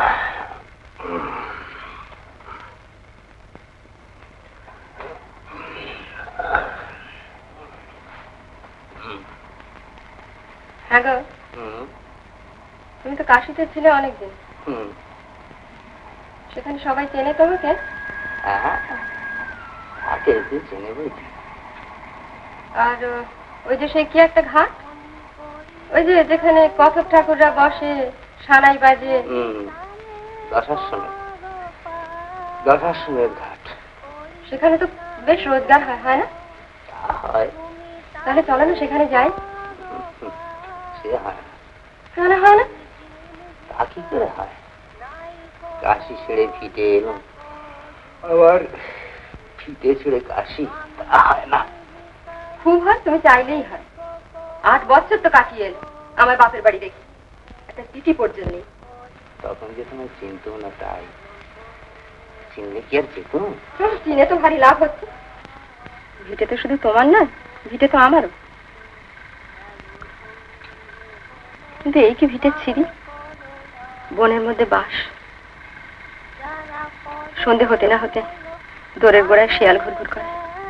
হ্যাঁ গো, তুমি তো কাশিতে ছিলে অনেকদিন, সেখানে সবাই চেনে তোমাকে? চেনে বলছি। আর ওই যে সে কি একটা ঘাট, ওই যে যেখানে কথক ঠাকুররা বসে, সানাই বাজে, দশাশ্রমের দশাশ্রমের ঘাট, সেখানে তো বেশ রোজগার হয়, হয় না? হয়। তাহলে চলো না সেখানে যাই। সে হয় না। কেন হয় না? তা কি করে হয়? কাশি ছেড়ে ভিটে এলো, আবার ভিটে ছেড়ে কাশি, তা হয় না। খুব হয়, তুমি চাইলেই হয়। আট বছর তো কাটিয়ে এলো আমার বাপের বাড়ি দেখি, একটা চিঠি পর্যন্ত নেই। তখন যে তোমায় চিনতো না, তাই। চিনলে কি আর যেত? চিনে তো ভারী লাভ হচ্ছে। ভিটে তো শুধু তোমার না, ভিটে তো আমারও। কিন্তু এই কি ভিটের ছিরি, বনের মধ্যে বাস। সন্ধে হতে না হতে দোরের গোড়ায় শিয়াল ঘুরঘুর করে।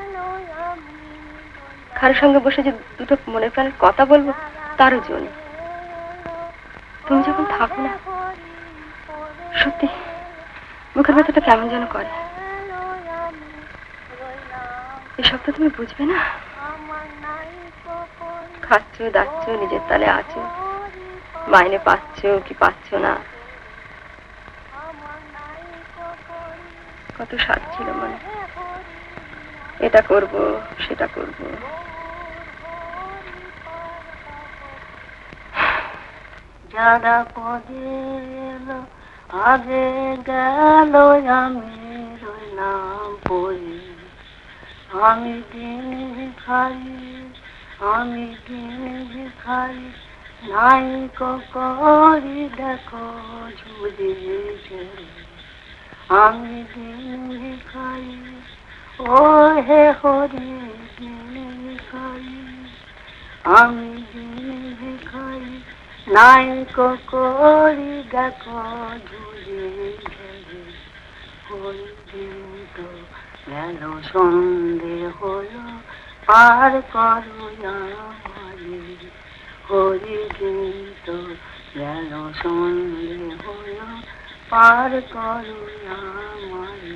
কারোর সঙ্গে বসে যে দুটো মনের প্রাণের কথা বলবো, তারও জো নেই। তুমি যখন থাকো না, সত্যি মুখের ভেতরটা কেমন যেন করে। এসব তো তুমি বুঝবে না। খাচ্ছ, দাচ্ছ, নিজের তালে আছো, মাইনে পাচ্ছ কি পাচ্ছ না। কত স্বাদ ছিল মানে, এটা করব সেটা করব। যারা পদে এলো আগে গেল, আমি রইলাম পড়ে। আমি দিন ভিখারি, আমি দিন ভিখারি, নাই করি দেখো ঝুড়ে ঝুড়ে। আমি দিন ভিখারি, ও হে হরি দিন ভিখারি, আমি দিন ভিখারি, নাই করি দেখো ঝুড়ে ঝুড়ে। ওই দিন তো গেল সন্ধে হলো, পার করো আমারে। ওই দিন তো গেল সন্ধে হলো, পার করো আমারে।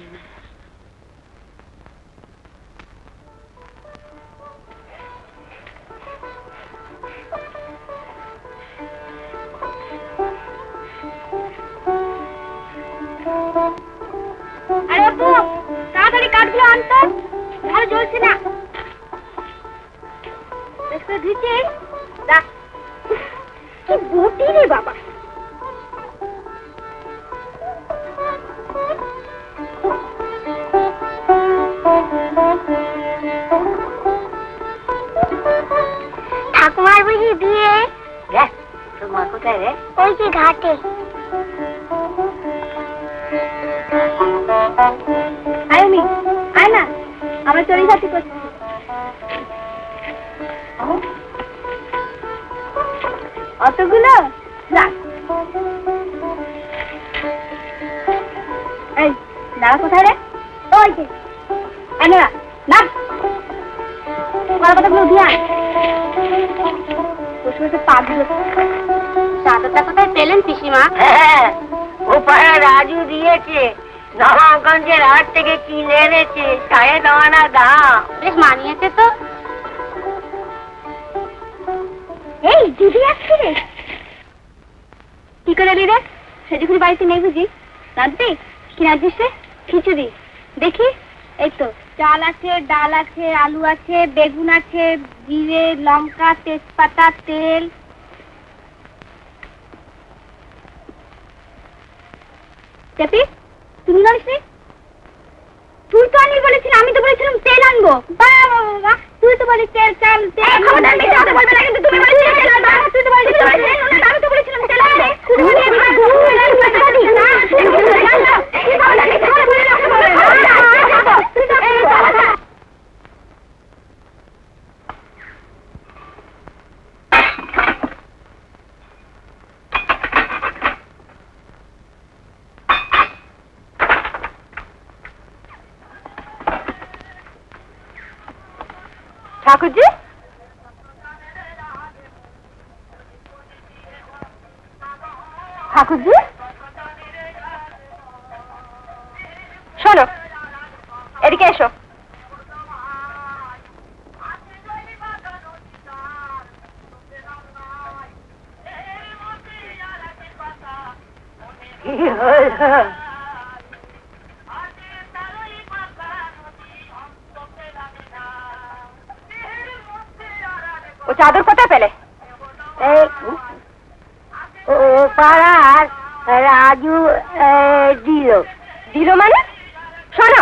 আরে আপু, তাড়াতাড়ি কাঠগুলো আনতো, ভালো জ্বলছে না। বেশ করে ধুইছিস? দেখ কি বটি রে বাবা। ঠাকুমার বুঝি বিয়ে? দেখ তোর মা কোথায় রে? ওই যে ঘাটে। আয় নি, আয় না, আমরা চড়ি ঘাটি করছি। অতগুলো এই দাঁড়া কোথায় রে? ওই যে আনোরা না, কথাগুলো উঠিয়ে আয়। বসে বসে পা ধুলো। চাদরটা কোথায় পেলেন পিসিমা? হ্যাঁ, ও পাড়া রাজু দিয়েছে, নবাবগঞ্জের হাট থেকে কিনে এনেছে, সাড়ে ন আনা দাম। বেশ মানিয়েছে তো। এই দিদি আসছে রে। কি করে এলি রে? সেদিকে বাড়িতে নেই বুঝি? রাঁধবি? কি রাঁধছিস রে? খিচুড়ি। দেখি, এই তো চাল আছে, ডাল আছে, আলু আছে, বেগুন আছে, জিরে, লঙ্কা, তেজপাতা, তেল। চেপি, তুমি জানিস নি? তুই তো আনি বলেছিলাম, আমি তো বলেছিলাম তেল আনবো। বাবা বাবা, তুই তো বলিস তেল চাল তেল। খবরদার বেশি কথা বলবে না, কিন্তু তুমি বলেছিলে তেল আনবো। তুই তো বলেছিস আমি তো বলেছিলাম তেল আনবো। ঠাকুরজি, ঠাকুরজি শোনো, এদিকে এসো। ও চাদর কোথায় পেলে? ও পাড়ার রাজু দিল। দিল মানে? শোনো,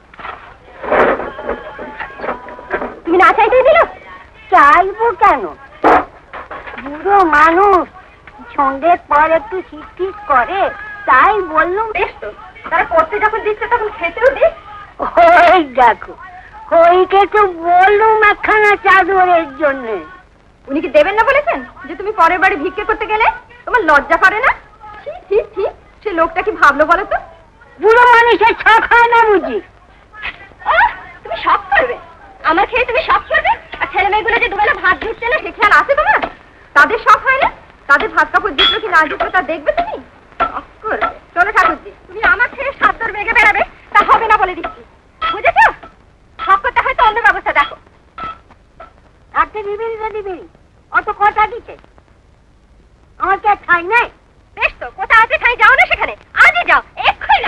তুমি না চাইতেই দিল? চাইবো কেন? বুড়ো মানুষ সন্ধ্যের পর একটু শীত করে, তাই বললুম। বেশ তো, তারা করতে যখন দিচ্ছে তখন খেতেও দিস। ওই দেখো, ওইকে তো বললুম একখানা চাদরের জন্য। উনি কি দেবেন না বলেছেন যে তুমি পরের বাড়ি ভিক্ষে করতে গেলে তোমার লজ্জা করে না? ছি ছি ছি, সে লোকটা কি ভাবলো বলো তো? বুড়ো মানুষের শখ হয় না বুঝি? তুমি শখ করবে? আমার খেয়ে তুমি শখ করবে? আর ছেলে মেয়েগুলো যে দুবেলা ভাত দিচ্ছে না, সে খেয়াল আছে তোমার? তাদের শখ হয় না? তাদের ভাত কাপড় দিচ্ছ কি না দিচ্ছ তা দেখবে তুমি? শখ করবে? চলো ঠাকুরজি, তুমি আমার খেয়ে সাতটার বেগে বেড়াবে তা হবে না বলে দিচ্ছি, বুঝেছ? শখ করতে হয়তো অন্য ব্যবস্থা দেখো। থাকতে দিবি না দিবি? অত কথা দিচ্ছে আমার কে ঠাই নাই? বেশ তো, কোথায় আছে ঠাই? যাও না সেখানে, আজই যাও, এক্ষুনি।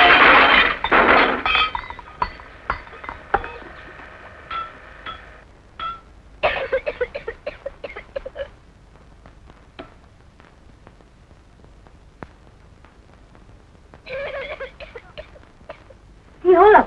কি হলো?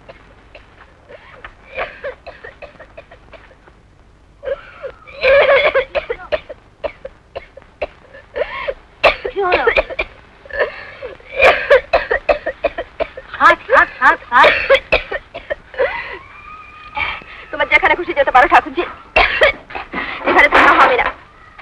তোমার যেখানে খুশি যেতে পারো ঠাকুরজি, এখানে থাকা হবে না।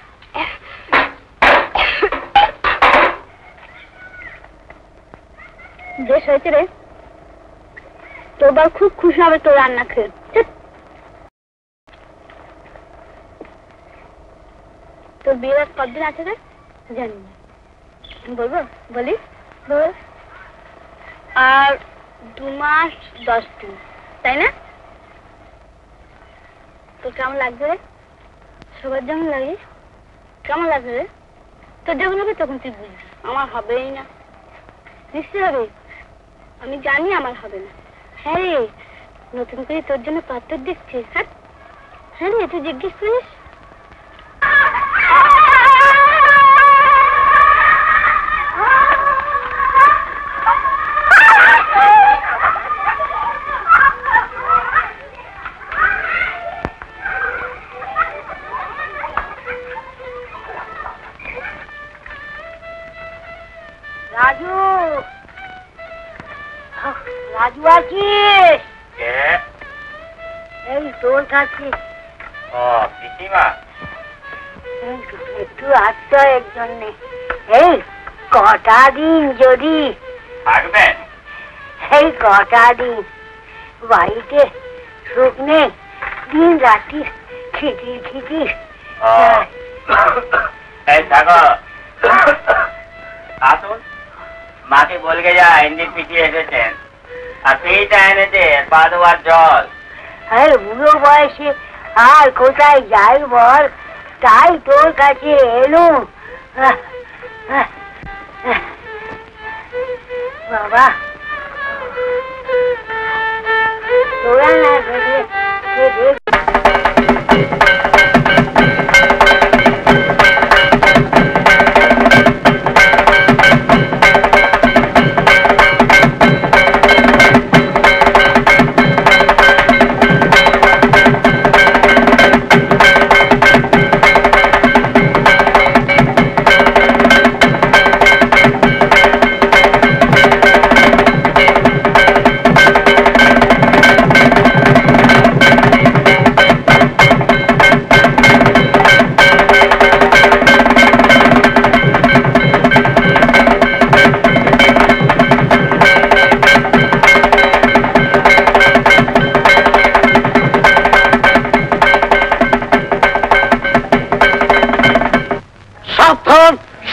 বেশ হয়েছে রে, তোর বাবা খুব খুশি হবে তোর রান্না খেয়ে। তোর বিয়ে আজ কতদিন আছে রে? জানি না, বলবো? বলি বল। আর দু মাস দশ দিন, তাই না? তোর কেমন লাগছে রে? সবার যেমন লাগে কেমন লাগছে রে? তোর যখন হবে তখন তুই বুঝবি, আমার হবেই না। নিশ্চয় হবে, আমি জানি আমার হবে না। হ্যাঁ রে, নতুন করে তোর জন্য পাত্র দেখছি। হ্যাঁ হ্যাঁ রে, তুই জিজ্ঞেস করিস। রাজু, রাজু আছিস? এই তোর কাছে একটু আসতো এর জন্যে। এই কটা দিন যদি থাকবেন, এই কটা দিন বাড়িতে সুখ নেই, দিন রাত্রি খিচির খিচির। এই থাকো, আসুন। মাকে বলকে যা ইন্দির পিছিয়ে এসেছেন, আর সেইটা এনেছে পা ধোয়ার জল। আরে বুড়ো বয়সে আর কোথায় যাই বল, তাই তোর কাছে এলুম। বাবা তোরা না দেখলে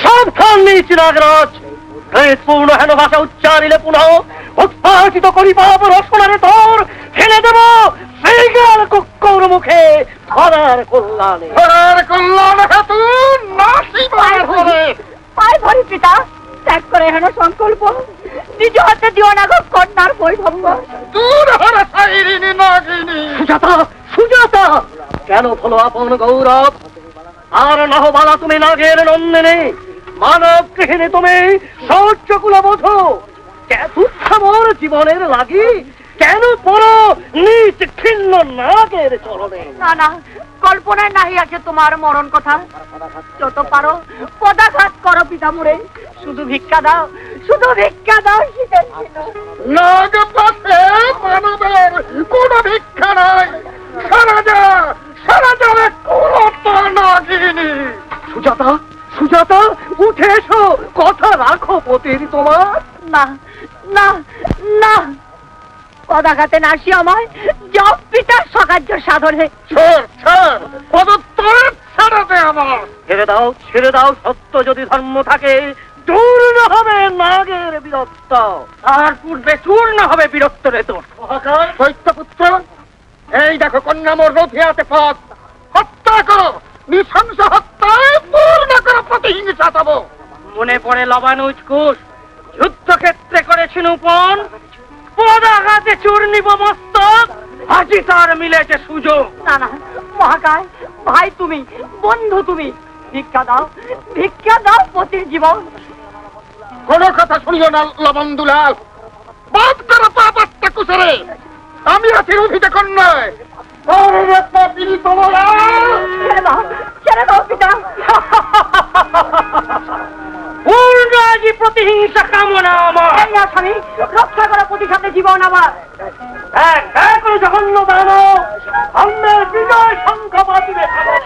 সাবধান নিচ নাগরাজ, পূর্ণ হেন ভাষা উচ্চারিলে পুনঃ উৎপাদিত করি পাপ রসনারে তোর ফেলে দেব সেইগাল কুক্কুর মুখে ধরার কল্যাণে। ধরার কল্যাণে খাতুন নাসি পায় ধরে। পায় ধরি পিতা, ত্যাগ করে হেন সংকল্প, নিজ হাতে দিও না গো কন্যার বৈভব। দূর হরে সাইরিনি নাগিনী। সুজাতা, সুজাতা, কেন হলো আপন গৌরব? আর নহবালা তুমি নাগের নন্দিনী, মানব গৃহিণী তুমি সহ্যকুল বোধ। তুচ্ছামর জীবনের লাগি কেন পড়ো নিজ খিন্ন নাগের চরণে? না না, কল্পনায় নাহি আছে তোমার মরণ কথা। যত পারো পদাঘাত করো পিতামুরে, শুধু ভিক্ষা দাও, শুধু ভিক্ষা দাও। শীতের নাগ পাশে মানবের কোন ভিক্ষা নাই। সারা যা সারা যাবে কুলতা নাগিনী। সুজাতা, সুজাতা, উঠে এসো, কথা রাখো পতির তোমার। না না না, পদাঘাতে নাসি আমায় জব পিতার সকার্য সাধনে। ছেড় ছেড় পদত্তর ছেড়ে দে আমার। ছেড়ে দাও, ছেড়ে দাও, সত্য যদি ধর্ম থাকে চূর্ণ হবে নাগের বীরত্ব, তার পূর্বে চূর্ণ হবে বীরত্ব রে তোর। দৈত্যপুত্র, এই দেখো কন্যা মোর রথিয়াতে পথ, হত্যা করো, নৃশংস হত্যায় পূর্ণ করো প্রতিহিংসা তব। মনে পড়ে লবানুজ কুশ যুদ্ধক্ষেত্রে করেছেন উপন, পদাঘাতে চূর্ণিব মস্তক, আজি তার মিলেছে সুযোগ। না না মহাকায়, ভাই তুমি, বন্ধু তুমি, ভিক্ষা দাও, ভিক্ষা দাও পতির জীবন। কোন কথা শুনিও না লবণদুলাল, বাদ করো পাপাত্তা কুসরে। আমি আছি রুধিতে কন্যায়। ছেড়ে দাও, ছেড়ে দাও পিতা। পূর্ণ আজি প্রতিহিংসা কামনা আমার। এই আসামি, রক্ষা করো প্রতিঘাতে জীবন আমার। এক এক জঘন্য দানব সামনের বিজয় শঙ্খ বাজিবে।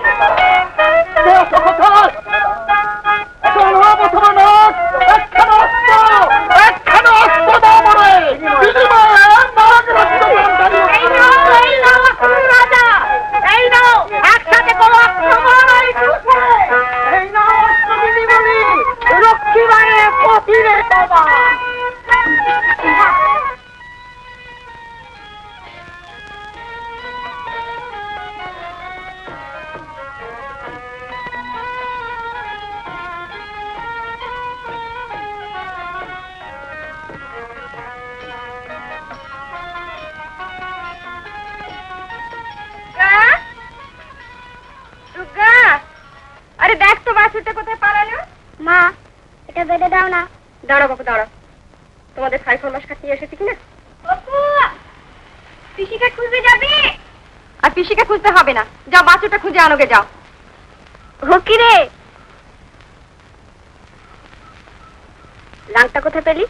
একসাথে করো আক্রমণ। এই নাও অষ্টবিনী, রক্ষীবারে পতিরে বাবা। আরে দেখ তো বাছুরটা কোথায় পালালো। মা, এটা বেঁধে দাও না। দাঁড়াও বাবু দাঁড়াও, তোমাদের সাইফল মাস কাটিয়ে এসেছি কিনা। পিসিকে খুঁজতে যাবি? আর পিসিকে খুঁজতে হবে না, যাও বাছুরটা খুঁজে আনোগে যাও। হকি রে, লাংটা কোথায় পেলি?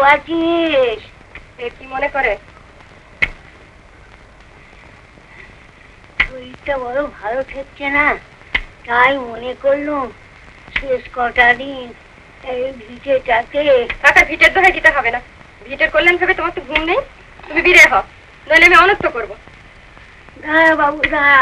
আছিস? এ কি মনে করে? শরীরটা বড় ভালো থাকছে না, তাই মনে করলুম শেষ কটা দিন এই ভিটেটাকে। কাকা ভিটের দোহাই দিতে হবে না। ভিটের কল্যাণ ভেবে তোমার তো ঘুম নেই। তুমি বিরে হও, নইলে আমি অনর্থ করবো। দাঁড়া বাবু দাঁড়া।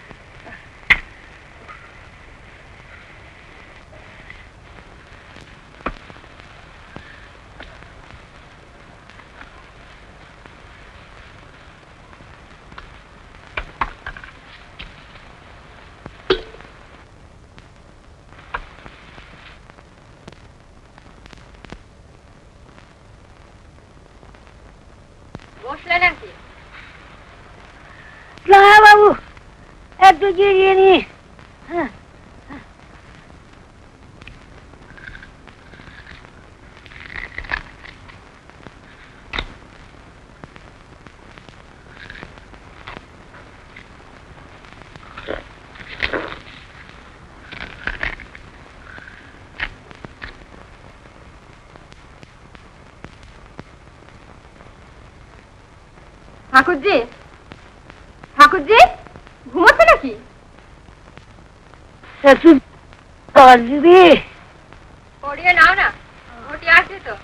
বসলে নাকি? দাঁড়া বাবু, একটু জিরিয়ে নি। হ্যাঁ ঠাকুরজি, ঠাকুরজি ঘুমোচ্ছে নাকি? একটু জল দিবি? পড়িয়ে নাও না, ঘটি আসছে তো।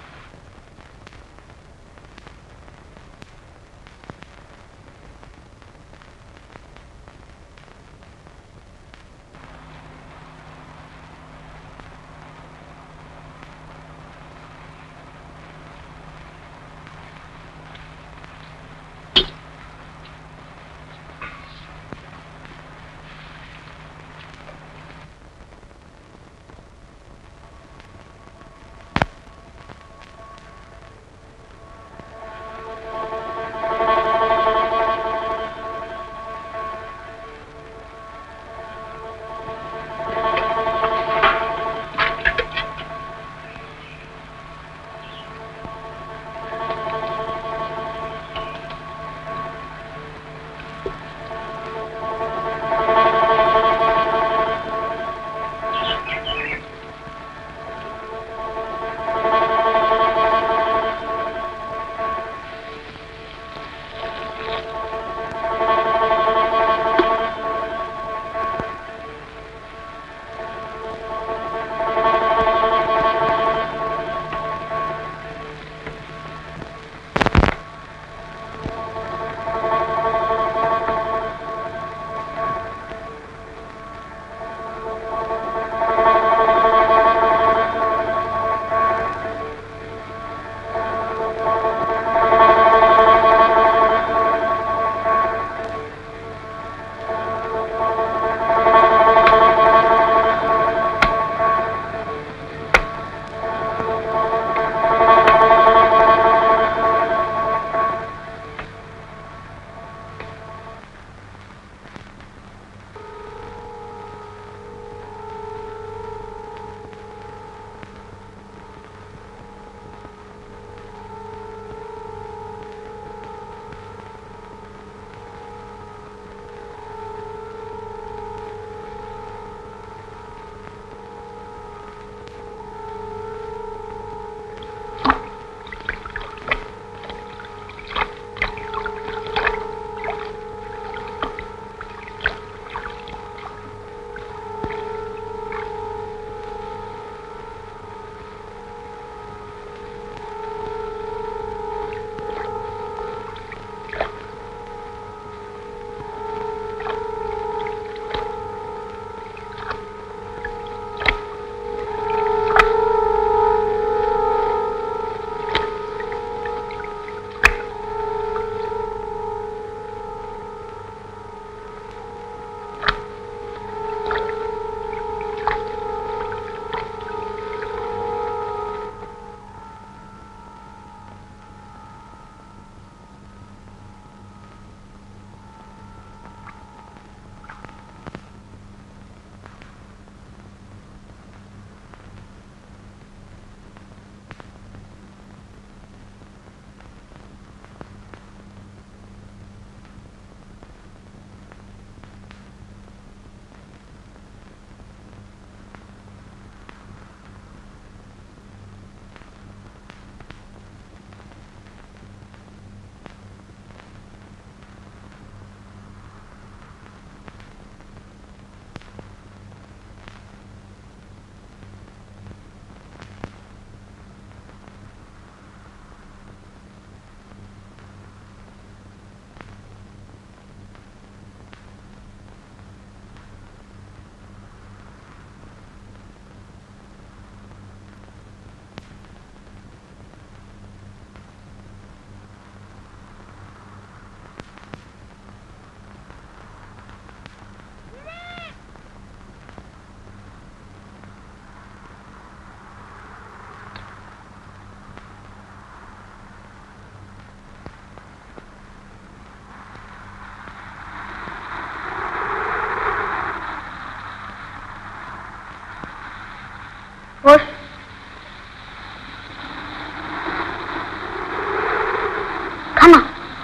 থামা।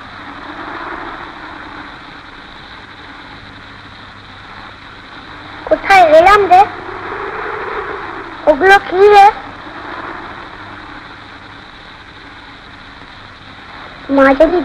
কোথায় এলাম রে? ওগুলো কি রে? মা যদি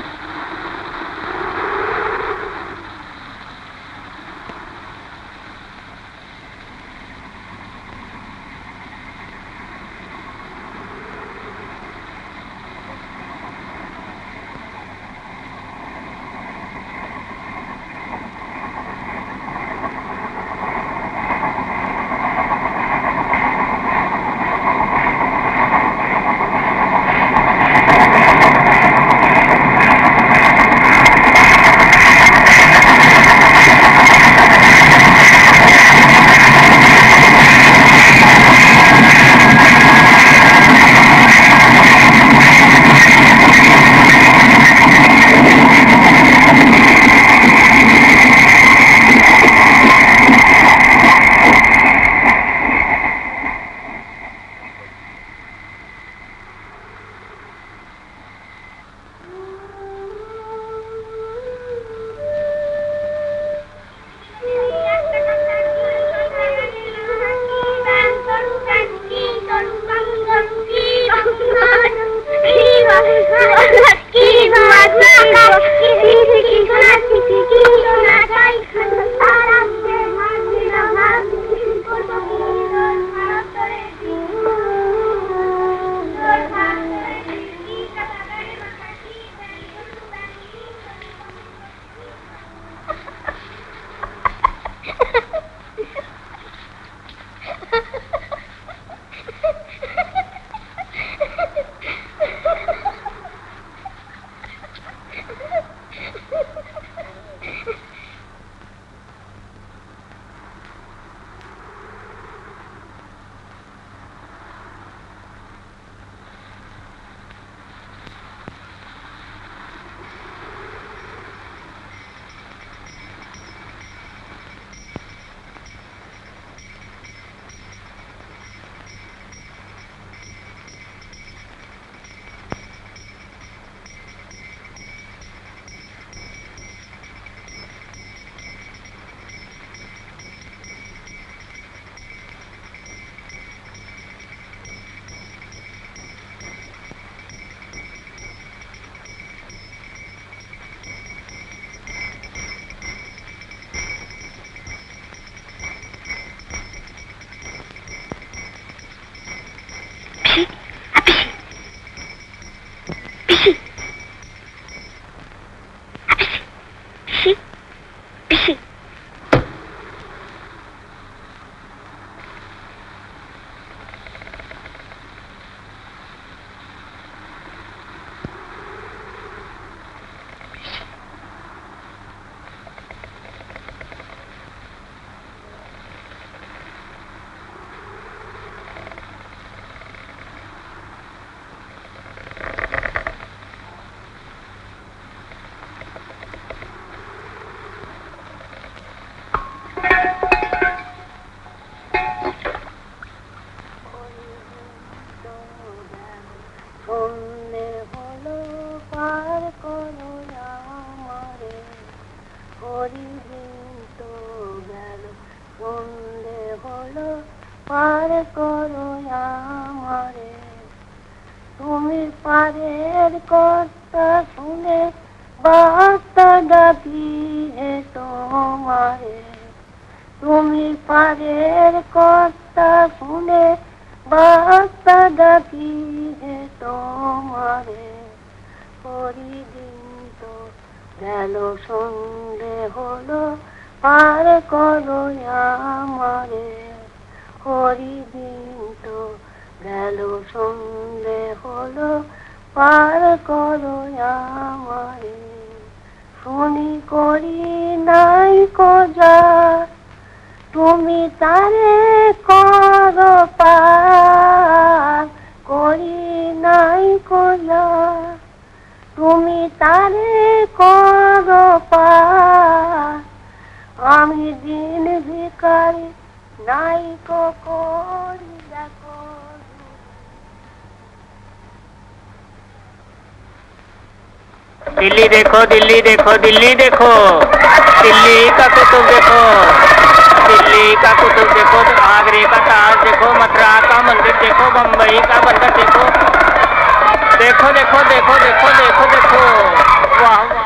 दिल्ली देखो दिल्ली देखो दिल्ली देखो, दिल्ली का कुतुब देखो, दिल्ली का कुतुब देखो, आगरे का ताज देखो, मथुरा का मंदिर देखो, बम्बई का बंदर देखो, देखो देखो देखो देखो देखो देखो, वाह वाह।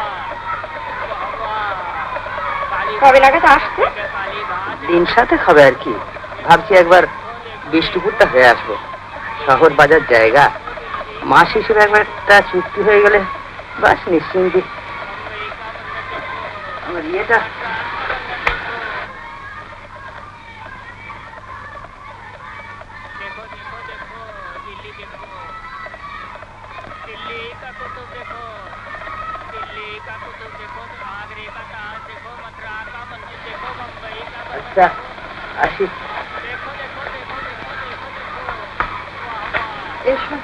কবে লাগাতে আসছে? দিন সাথে হবে আর কি, ভাবছি একবার বিষ্ণুপুরটা হয়ে আসবো, শহর বাজার জায়গা, মাস হিসেবে একবার একটা চুক্তি হয়ে গেলে বাস নিশ্চিন্তি। আমার ইয়েটা আচ্ছা আসি। এসো।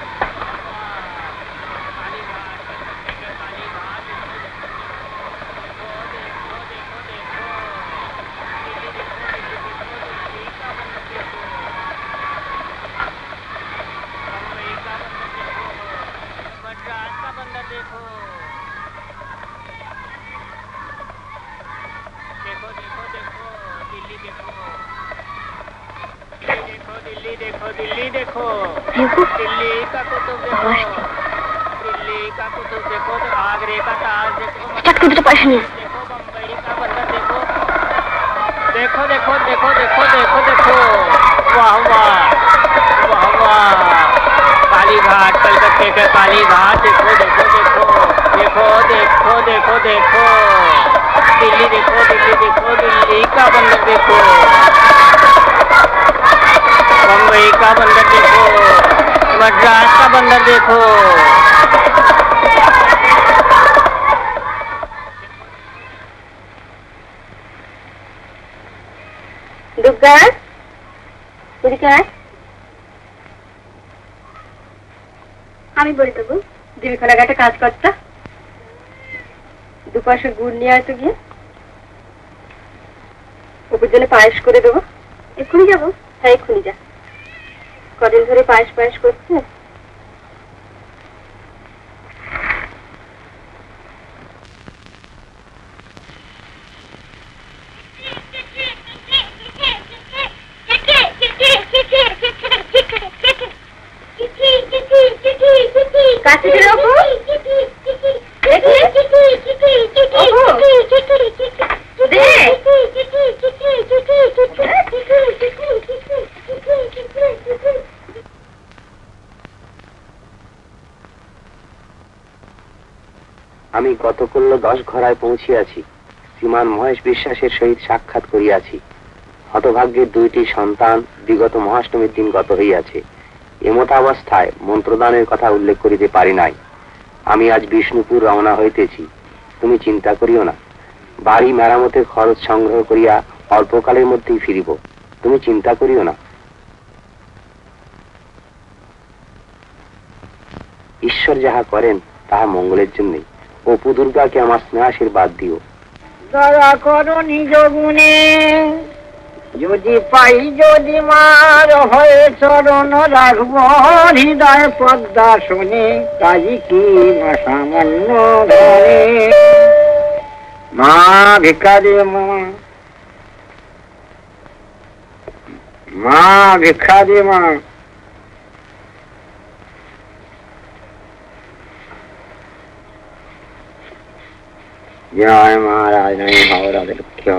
दिल्ली देखो, दिल्ली का कुतुब देखो, दिल्ली का कुतुब देखो, आगरे का ताज देखो, देखो बम्बई का बंदर देखो, देखो देखो देखो देखो देखो देखो, वाह वाह वाह वाह। कालीघाट कलकत्ते के कालीघाट देखो देखो देखो देखो देखो देखो देखो, दिल्ली देखो दिल्ली देखो, दिल्ली का बंदर देखो, बम्बई का बंदर देखो, मद्रास का बंदर देखो। দুর্গা দুর্গা আমি বলি তবু দিবি খোলাঘাটে কাজ করতা, দুপাশে গুড় নিয়ে আসতে গিয়ে ওপর জন্য পায়েস করে দেবো। এক্ষুনি যাবো? হ্যাঁ এক্ষুনি যা, কদিন ধরে পায়েস পায়েস করছে। আমি গতকল্য দশ ঘরায় পৌঁছিয়াছি, শ্রীমান মহেশ বিশ্বাসের সহিত সাক্ষাৎ করিয়াছি। হতভাগ্যের দুইটি সন্তান বিগত মহাষ্টমীর দিন গত হইয়াছে। এমত অবস্থায় মন্ত্রদানের কথা উল্লেখ করিতে পারি নাই। আমি আজ বিষ্ণুপুর রওনা হইতেছি, তুমি চিন্তা করিও না। বাড়ি মেরামতের খরচ সংগ্রহ করিয়া অল্পকালের মধ্যেই ফিরিব, তুমি চিন্তা করিও না। ঈশ্বর যাহা করেন তাহা মঙ্গলের জন্যই। অপু দুর্গাকে আমার স্নেহাশীর্বাদ দিও। দয়া করো নিজ গুণে, যদি পাই যদি মার হয়ে চরণ রাখব হৃদয় পদ্মা শুনে, কাজী কি সামান্য ধরে। মা ভিকারি মা, মা ভিকারি মা, জয় মহারাজ নাই হাওড়া লক্ষ্য।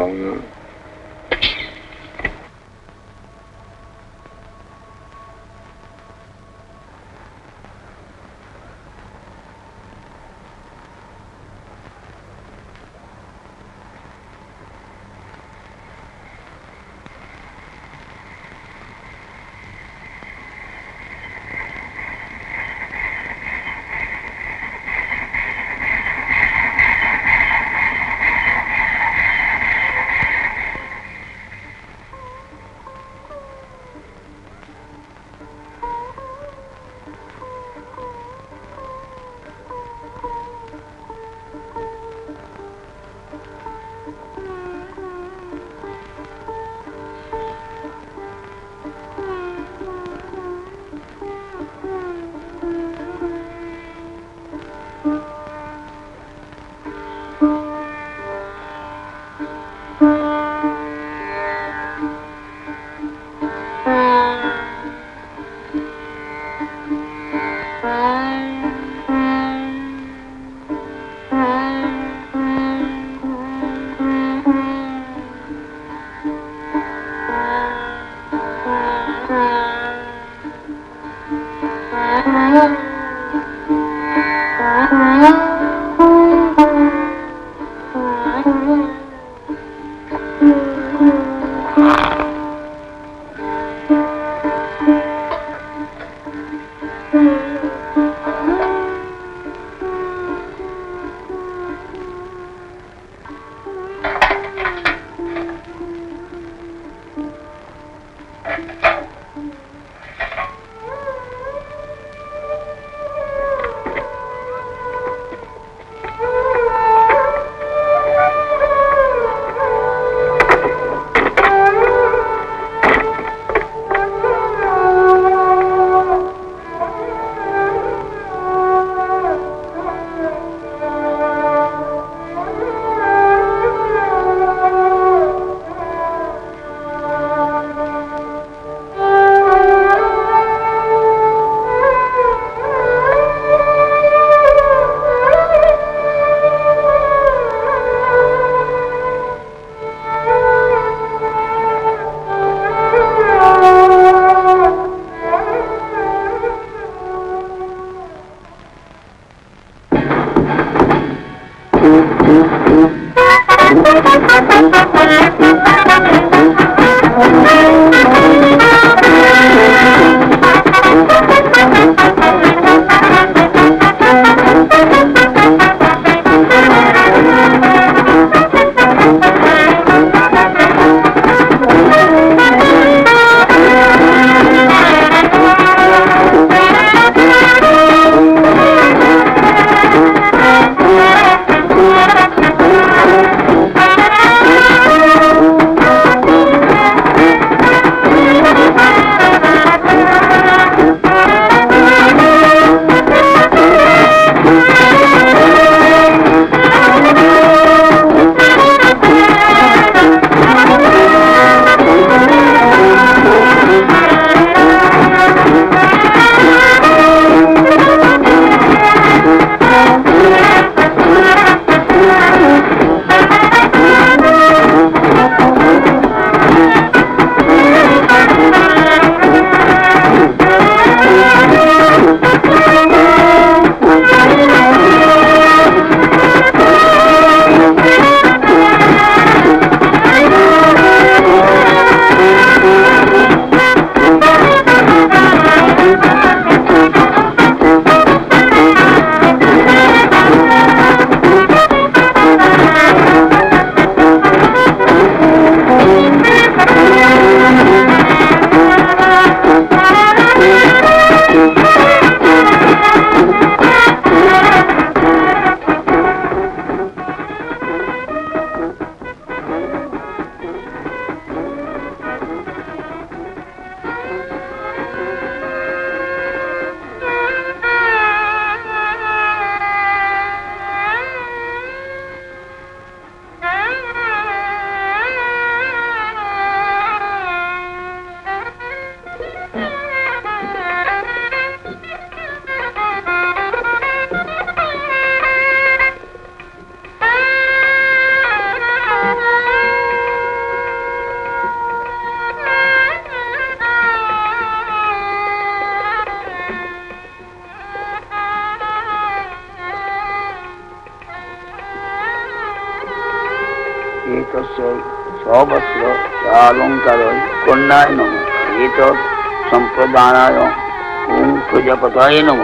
সবস্ত্র অলঙ্কার কন্যায় নম এত সম্প্রদানায় ওম প্রজাপতয়ে নম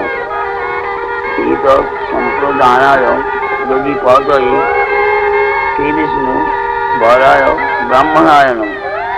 এত সম্প্রদানায় যোগী পদয়ে শ্রী বিষ্ণু বরায় ব্রাহ্মণায় নম।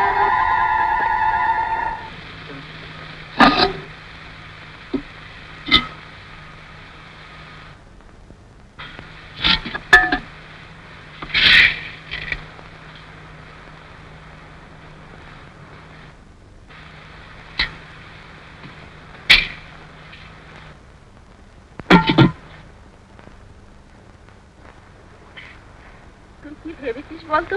বলতো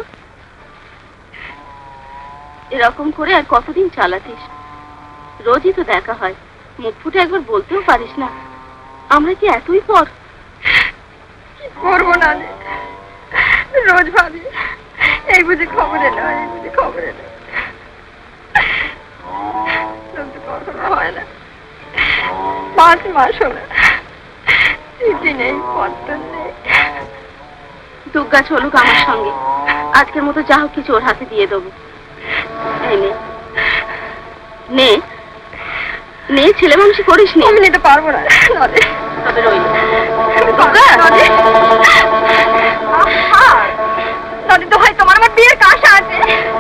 এরকম করে আর কতদিন চালাতিস? রোজই তো দেখা হয়, মুখ ফুটে একবার বলতেও পারিস না। আমরা কি এতই পর? কি করবো না, রোজ ভাবি এই বুঝি খবর এলো, এই বুঝি খবর এলো, কখনো হয় না। পাঁচ মাস হলো চিঠি নেই, পত্র নেই। দুর্গা চলুক আমার সঙ্গে, আজকের মতো যা হোক কিছু ওর হাতে দিয়ে দেবো। নে নে, ছেলে মানুষ করিস নি। আমি নিতে পারবো না, তবে রইল নদী তো হয় তোমার আমার বিয়ের কাশা আছে।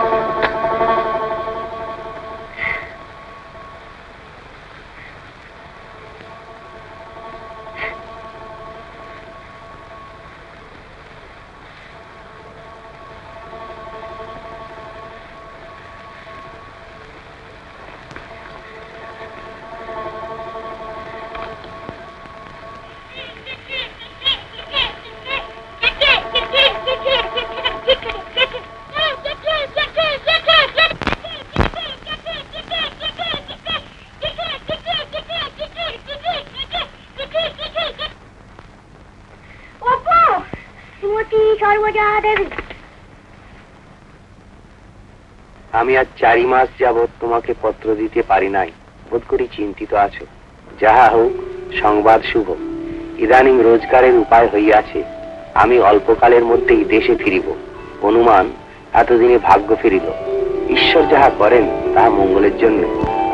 আমি আজ চারি মাস যাবৎ তোমাকে পত্র দিতে পারি নাই, বোধ করি চিন্তিত আছো। যাহা হোক, সংবাদ শুভ। ইদানিং রোজগারের উপায় হইয়াছে, আমি অল্পকালের মধ্যেই দেশে ফিরিব। অনুমান এতদিনে ভাগ্য ফিরিল। ঈশ্বর যাহা করেন তাহা মঙ্গলের জন্য।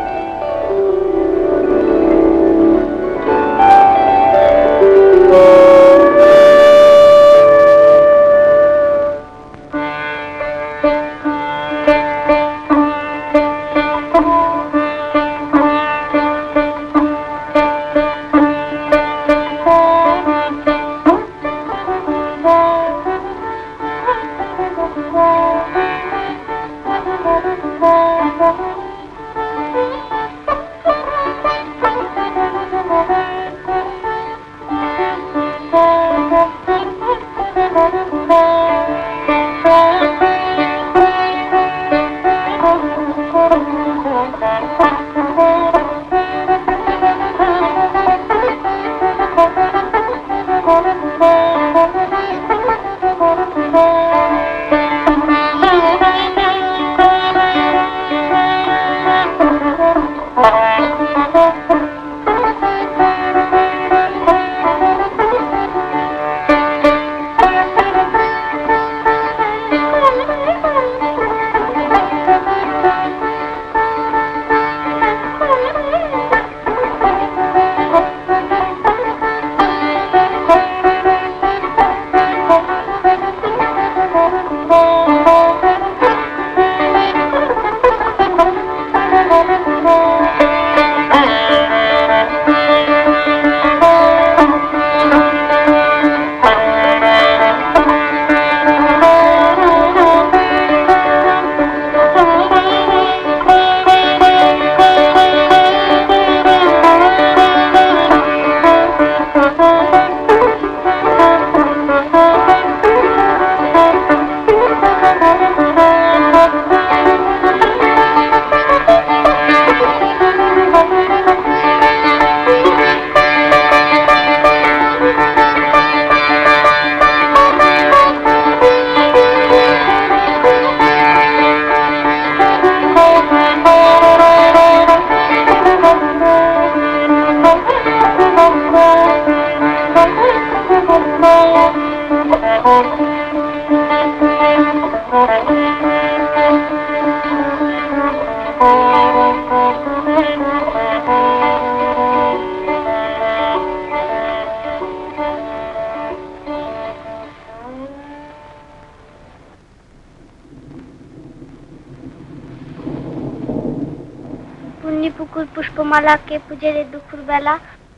পুকুর পুষ্পমালাকে পূজের দুপুর বেলা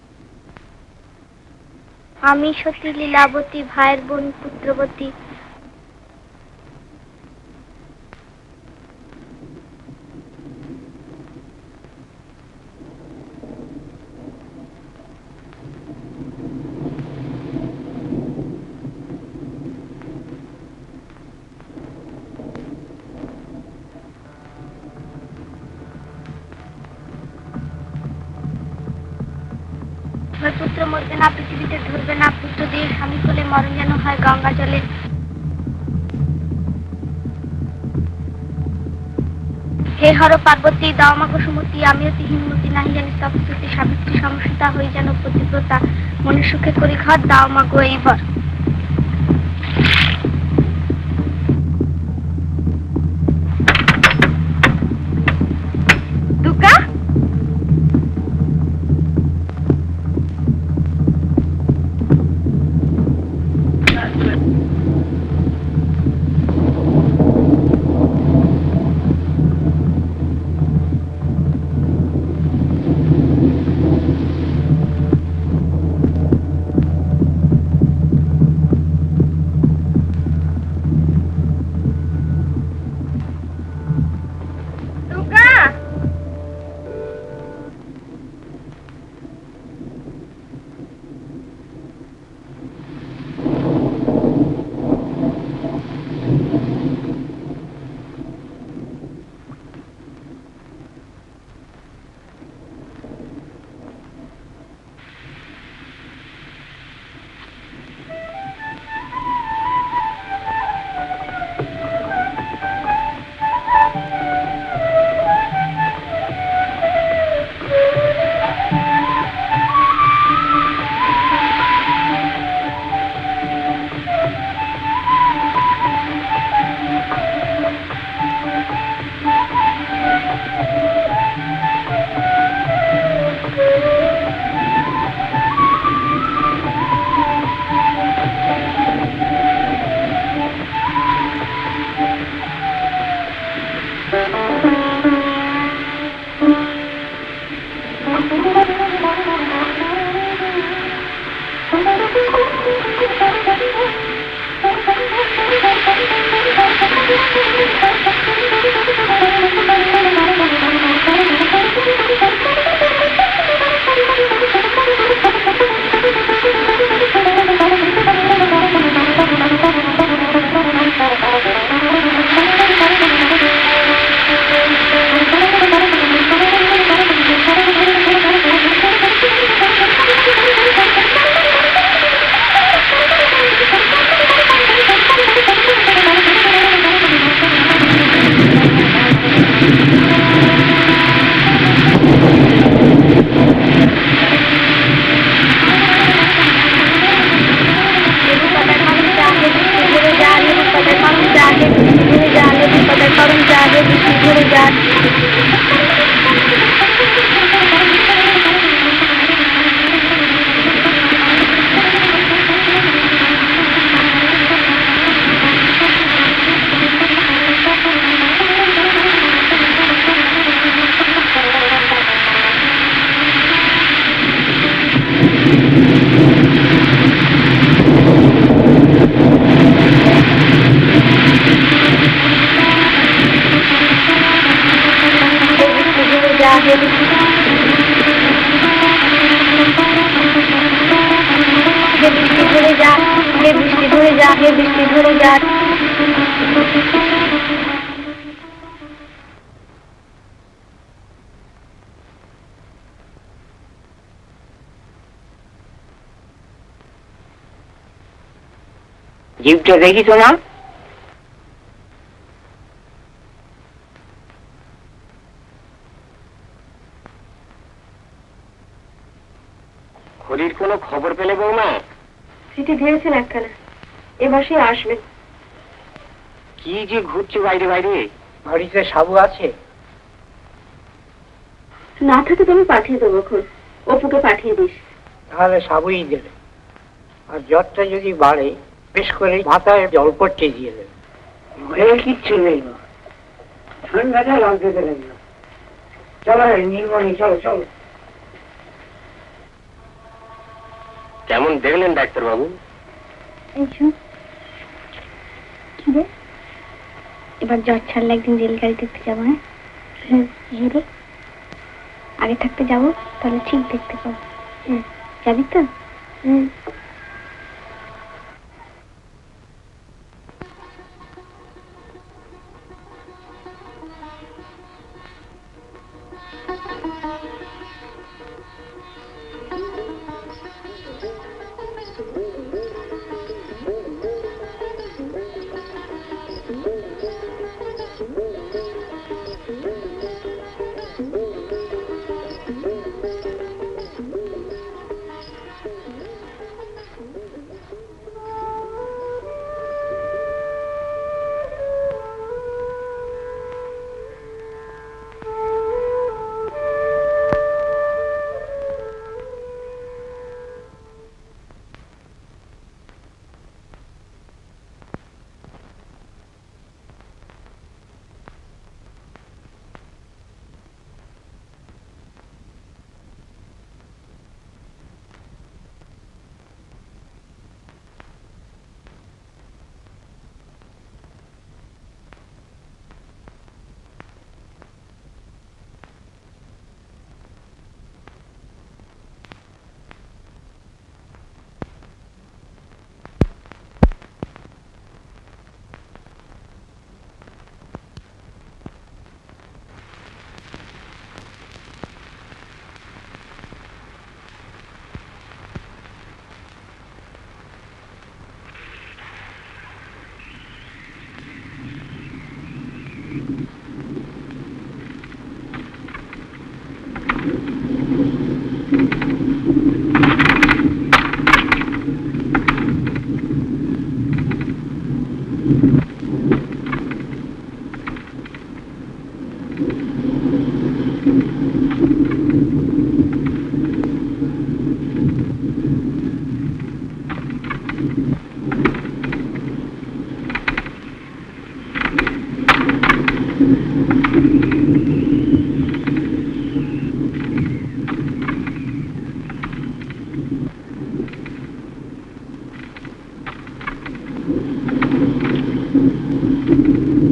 আমি সতী লীলাবতী ভাইয়ের বোন পুত্রবতী পুত্র মরবে না, পৃথিবীতে ধরবে না, পুত্র দিয়ে স্বামী কোলে মরণ যেন হয় গঙ্গা জলে। হে হর পার্বতী দাও আমাকে সুমতি, আমি অতি হিমমতি নাহি জানি তপস্তুতি, সাবিত্রী সমসিতা হয়ে যেন পতিব্রতা, মনে সুখে করি ঘর দাও আমাকে এইবার। দুকা জিপটা দেখিস না? হরির কোনো খবর পেলে বৌমা? চিঠি দিয়েছেন একখানা, এবার সে আসবেন। কি যে ঘুরছে বাইরে বাইরে। বাড়িতে সাবু আছে? না থাকে তুমি পাঠিয়ে দেবো, খুন অপুকে পাঠিয়ে দিস। তাহলে সাবুই দেবে। আর জ্বরটা যদি বাড়ে বেশ করে মাথায় জল পড়তে দিয়ে দেবে। ঘরে কিচ্ছু নেই, ঠান্ডাটা লাগতে দেবে না। চলো নীলমণি, চলো চলো। কেমন দেখলেন ডাক্তার বাবু? এবার জ্বর ছাড়লে একদিন রেলগাড়ি দেখতে যাবো। হ্যাঁ রে, আগে থাকতে যাবো, তাহলে ঠিক দেখতে পাবো। হ্যাঁ যাবি তো? হ্যাঁ। Thank you.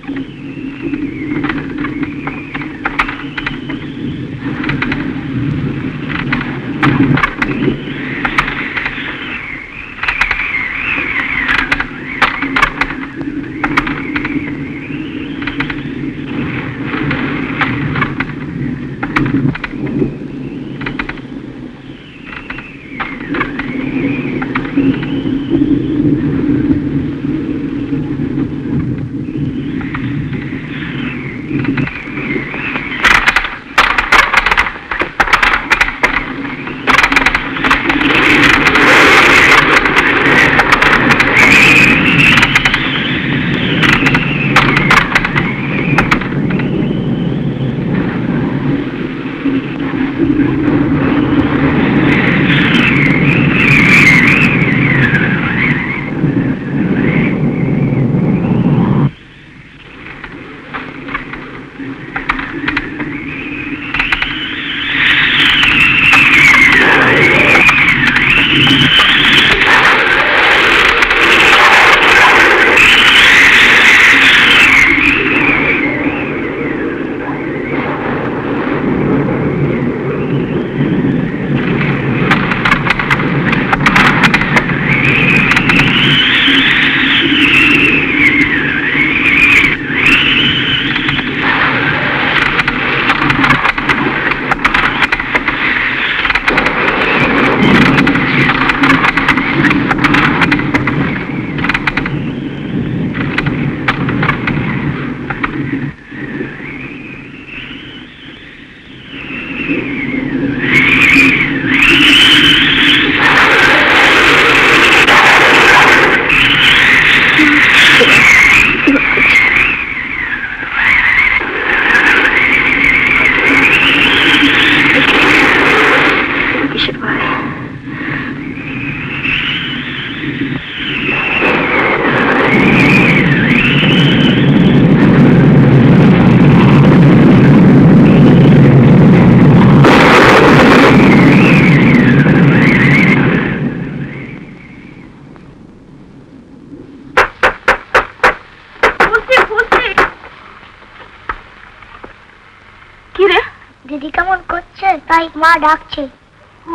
দিদি কেমন করছে তাই মা ডাকছে। ও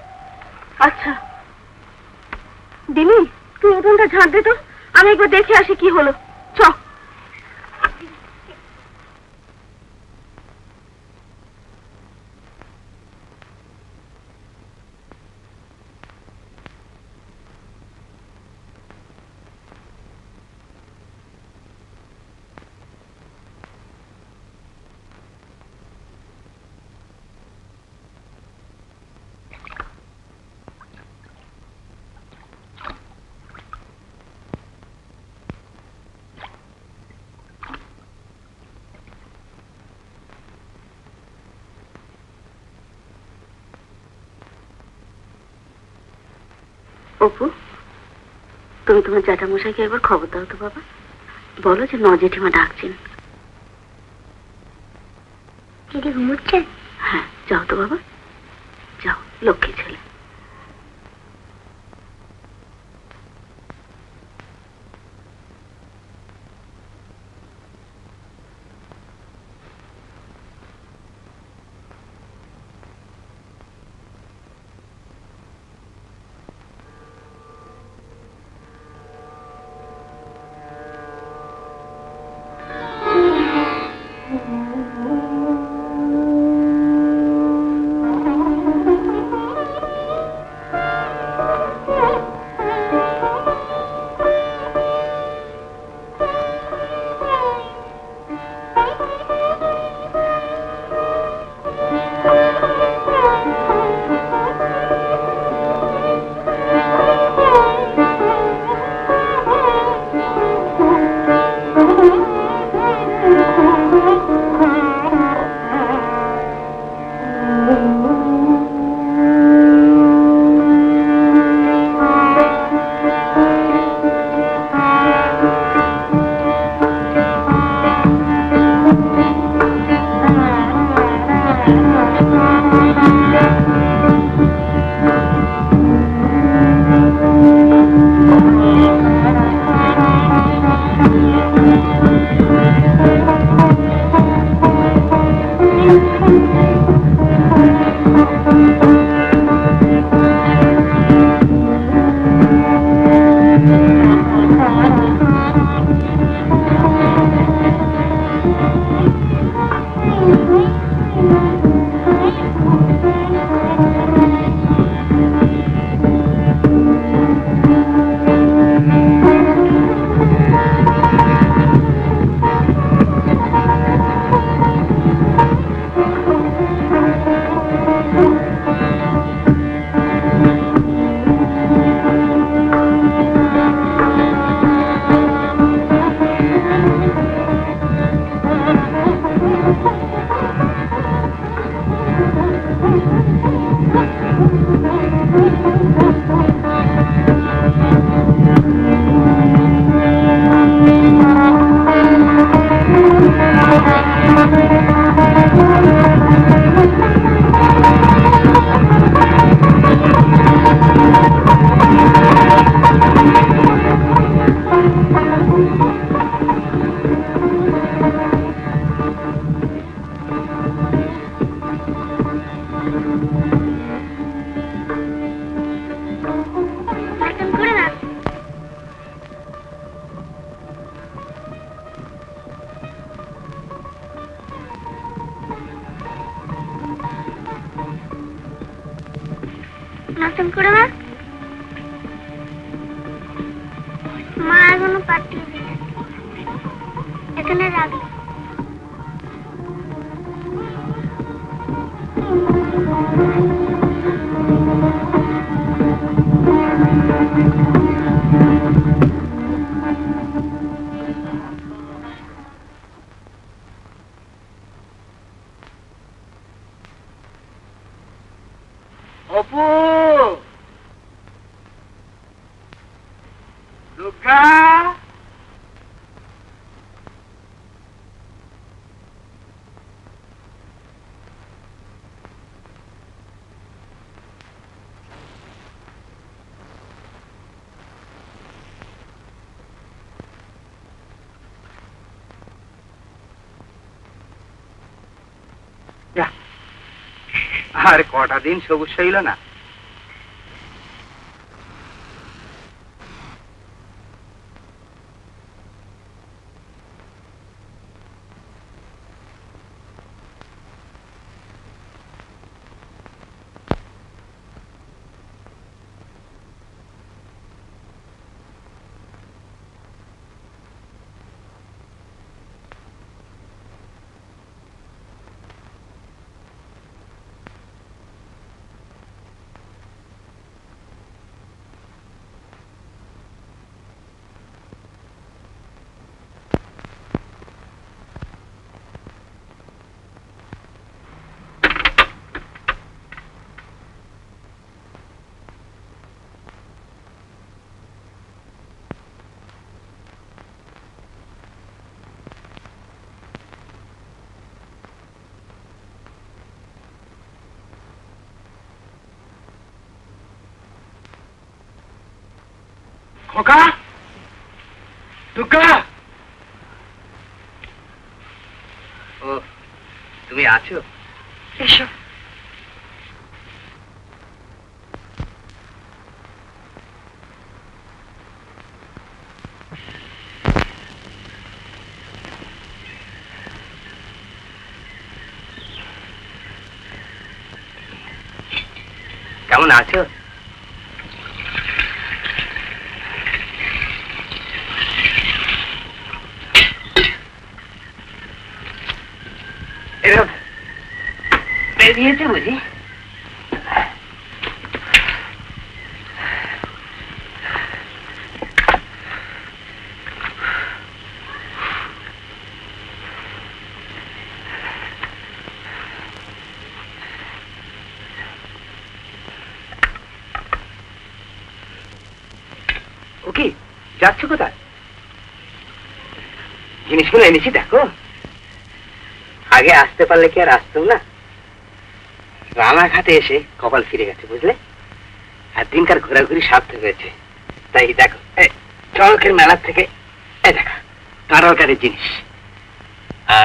আচ্ছা দিনি, তুই উঠোনটা ঝাঁট দে তো, আমি একবার দেখে আসি কি হলো। চ। অপু, তুমি তোমার জ্যাঠামশাইকে একবার খবর দাও তো বাবা, বলো যে ন জেঠিমা ডাকছেন। দিদি ঘুমোচ্ছে? হ্যাঁ যাও তো বাবা, যাও, লক্ষ্মী ছেলে। নতুন করে মা মা এখনো পাঠিয়ে দিলেন এখানে রাখি অপু দুর্গা আর কটা দিন সবুজ হইল না খোকা দুর্গা ও তুমি আছো এসো কেমন আছো বেরিয়েছে বুঝি ওকে যাচ্ছ কোথায় জিনিসগুলো এনেছি দেখো আগে আসতে পারলে কি আর আসতাম না রানাঘাটে এসে কপাল ফিরে গেছে বুঝলে আর দিনকার ঘোরাঘুরি সার্থক হয়েছে তাই দেখো চড়কের মেলার থেকে এই দেখো কাঁড়ালকারের জিনিস আর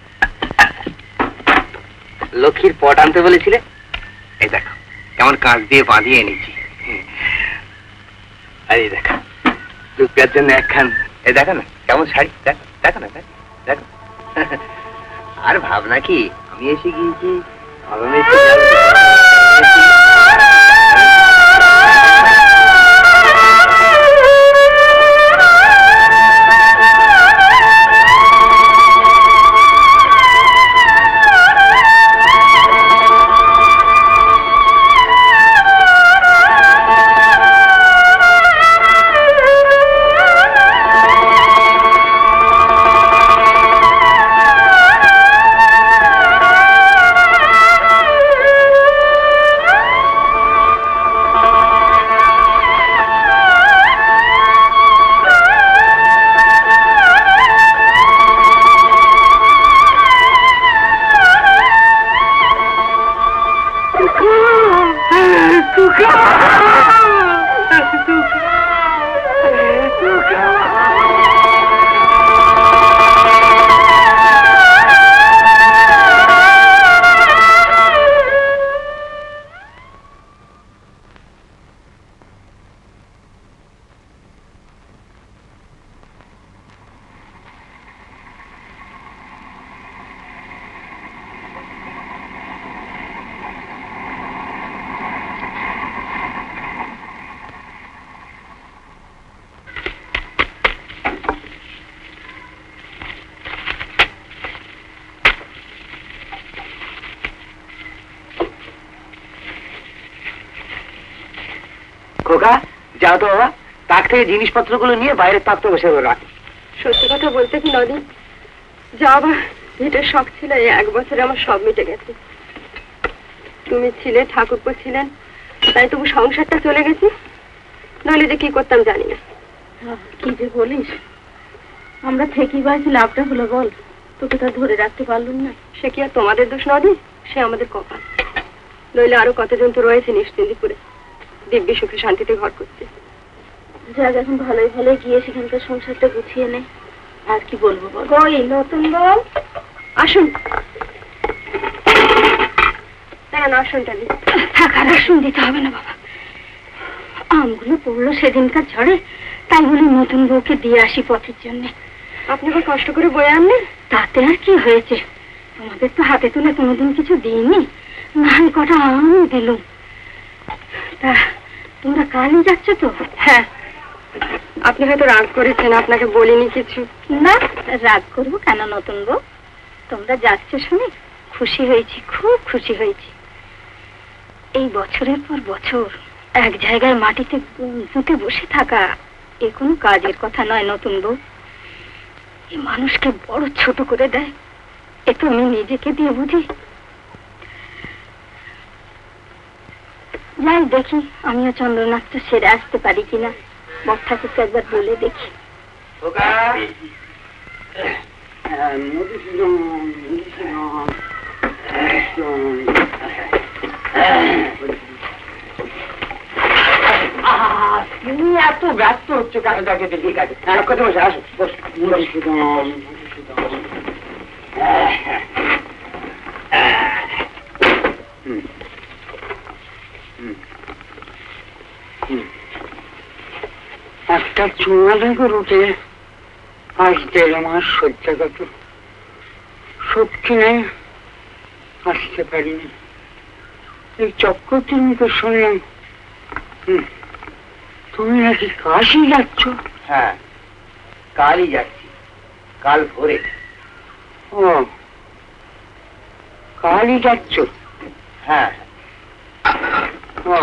লক্ষ্মীর পট আনতে বলেছিলে এই দেখো কেমন কাঁচ দিয়ে বাঁধিয়ে এনেছি আর এই দেখো দুর্গার জন্য একখান এই দেখো না কেমন শাড়ি দেখো দেখো না দেখো আর ভাবনা কি আমি এসে গিয়েছি খোকা যাও তো বাবা, তাক থেকে জিনিসপত্রগুলো নিয়ে বাইরের তাকতে বসে রাখ। সত্যি কথা বলতে কি নদী, যা আবার ভিটের শখ ছিল, এই এক বছরে আমার সব মিটে গেছে। তুমি ছিলে, ঠাকুরপো ছিলেন, তাই তবু সংসারটা চলে গেছে, নইলে যে কি করতাম জানি না। কি যে বলিস, আমরা থেকেই বাড়ছি লাভটা হলো বল, তোকে তো ধরে রাখতে পারলুম না। সে কি আর তোমাদের দোষ নদী, সে আমাদের কপাল। নইলে আরো কতজন তো রয়েছে নিশ্চিন্দিপুরে, দিব্যি সুখে শান্তিতে ঘর করছে। যাক, এখন ভালোই ভালোই গিয়ে সেখানকার সংসারটা গুছিয়ে নে। আর কি বলবো বল। কই নতুন বল, আসুন। না না, আসুনটা দিই। হ্যাঁ, আর আসুন দিতে হবে না বাবা, আমগুলো পড়লো সেদিনকার ঝড়ে, তাই বলে নতুন বউকে দিয়ে আসি পথের জন্য। আপনি আবার কষ্ট করে বয়ে আনলেন, তাতে আর কি হয়েছে? তোমাদের তো হাতে তুলে কোনোদিন কিছু দিইনি, না কটা আম দিলুম। তা তোমরা কালই যাচ্ছ তো? হ্যাঁ। আপনি হয়তো রাগ করেছেন, আপনাকে বলিনি কিছু। না, রাগ করবো কেন নতুন বউ? তোমরা যাচ্ছ শুনে খুশি হয়েছি, খুব খুশি হয়েছি। এই বছরের পর বছর এক জায়গায় মাটিতে গুঁতে বসে থাকা এ কোনো কাজের কথা নয় নতুন বউ। এই মানুষকে বড় ছোট করে দেয়, এ তো আমি নিজেকে দিয়ে বুঝি। যাই দেখি, আমিও চন্দ্রনাথটা সেরে আসতে পারি কিনা, বর ঠাকুরকে একবার বলে দেখি। তুমি এত ব্যস্ত হচ্ছ কেন? তাকে ঠিক আছে, কথা বসে আসো। একটা চুনা থেকে রুটে আজ দেড় মাস সজ্জাগত, সত্যি নেই, আসতে পারিনি। এই চক্রটির মুখে শুনলাম তুমি নাকি কাশি যাচ্ছ। হ্যাঁ, কালই যাচ্ছি, কাল ভোরে। ও, কালই যাচ্ছ? হ্যাঁ। ও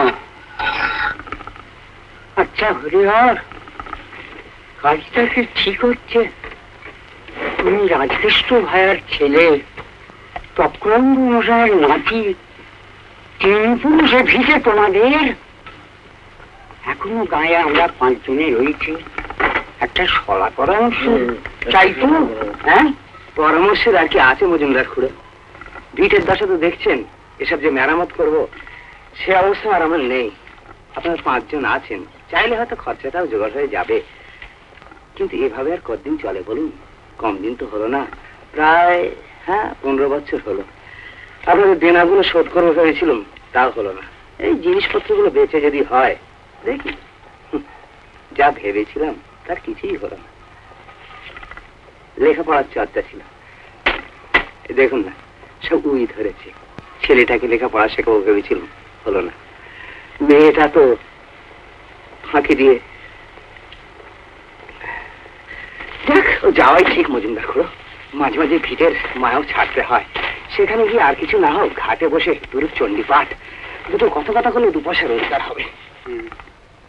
আচ্ছা হরিহর, কাজটা কি ঠিক হচ্ছে? তুমি রাজকৃষ্ণ ভাইয়ার ছেলে চক্রবর্তী মশাইয়ের নাতি, তিন পুরুষে ভিসে তোমাদের। এখনো গায়ে আমরা পাঁচজনে রয়েছি, একটা সলা পরামর্শ চাইতো। হ্যাঁ, পরামর্শের আর কি আছে মজুমদার খুড়ো? ভিটের দশা তো দেখছেন, এসব যে মেরামত করব সে অবস্থা আর আমার নেই। আপনার পাঁচজন আছেন, চাইলে হয়তো খরচাটাও জোগাড় হয়ে যাবে, কিন্তু এভাবে আর কতদিন চলে বলুন? কম দিন তো হলো না, প্রায় হ্যাঁ পনেরো বছর হলো। আপনাদের দেনাগুলো শোধ করবো ভেবেছিলাম, তাও হলো না। এই জিনিসপত্রগুলো বেঁচে যদি হয় দেখি, যা ভেবেছিলাম তার কিছুই হলো না। লেখাপড়ার চর্চা ছিল, দেখুন না সব উই ধরেছে। ছেলেটাকে লেখাপড়া শেখাবো ভেবেছিলাম, হলো না। মেয়েটা তো ফাঁকি দিয়ে, দেখ ও যাওয়াই ঠিক মজুমদার খুড়ো। মাঝে মাঝে ভিটের মায়াও ছাড়তে হয়, সেখানে গিয়ে আর কিছু না হোক ঘাটে বসে দুরু চণ্ডী পাঠ, দুটো কথা কথা করলে দু পয়সা রোজগার হবে।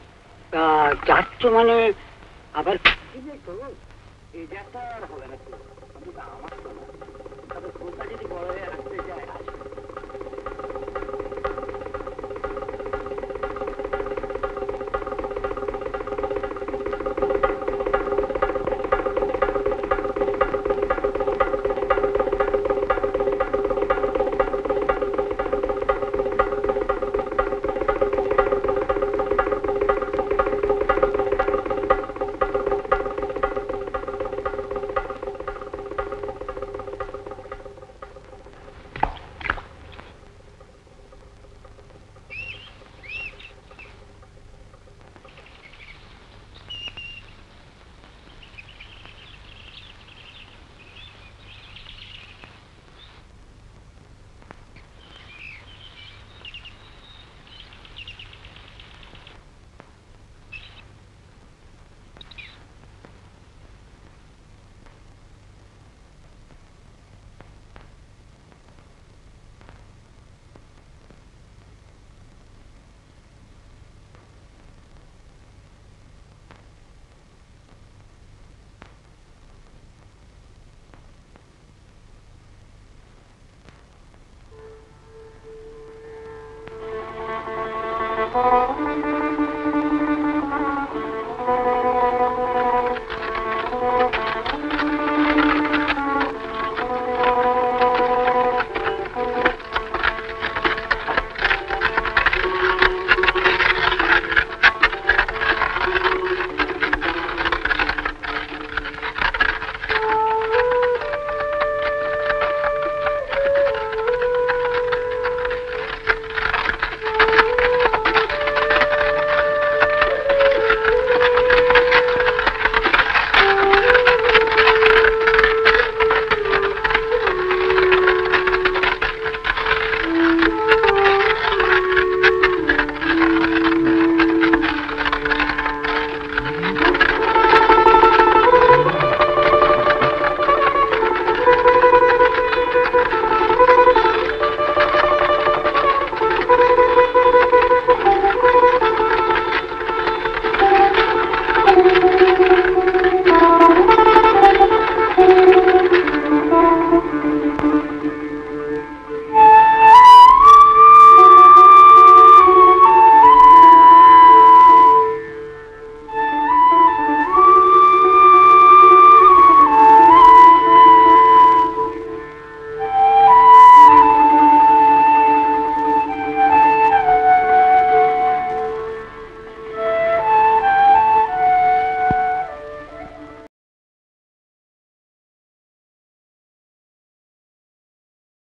তা যাচ্ছ মানে আবার এই যাত্রা আর হবে না।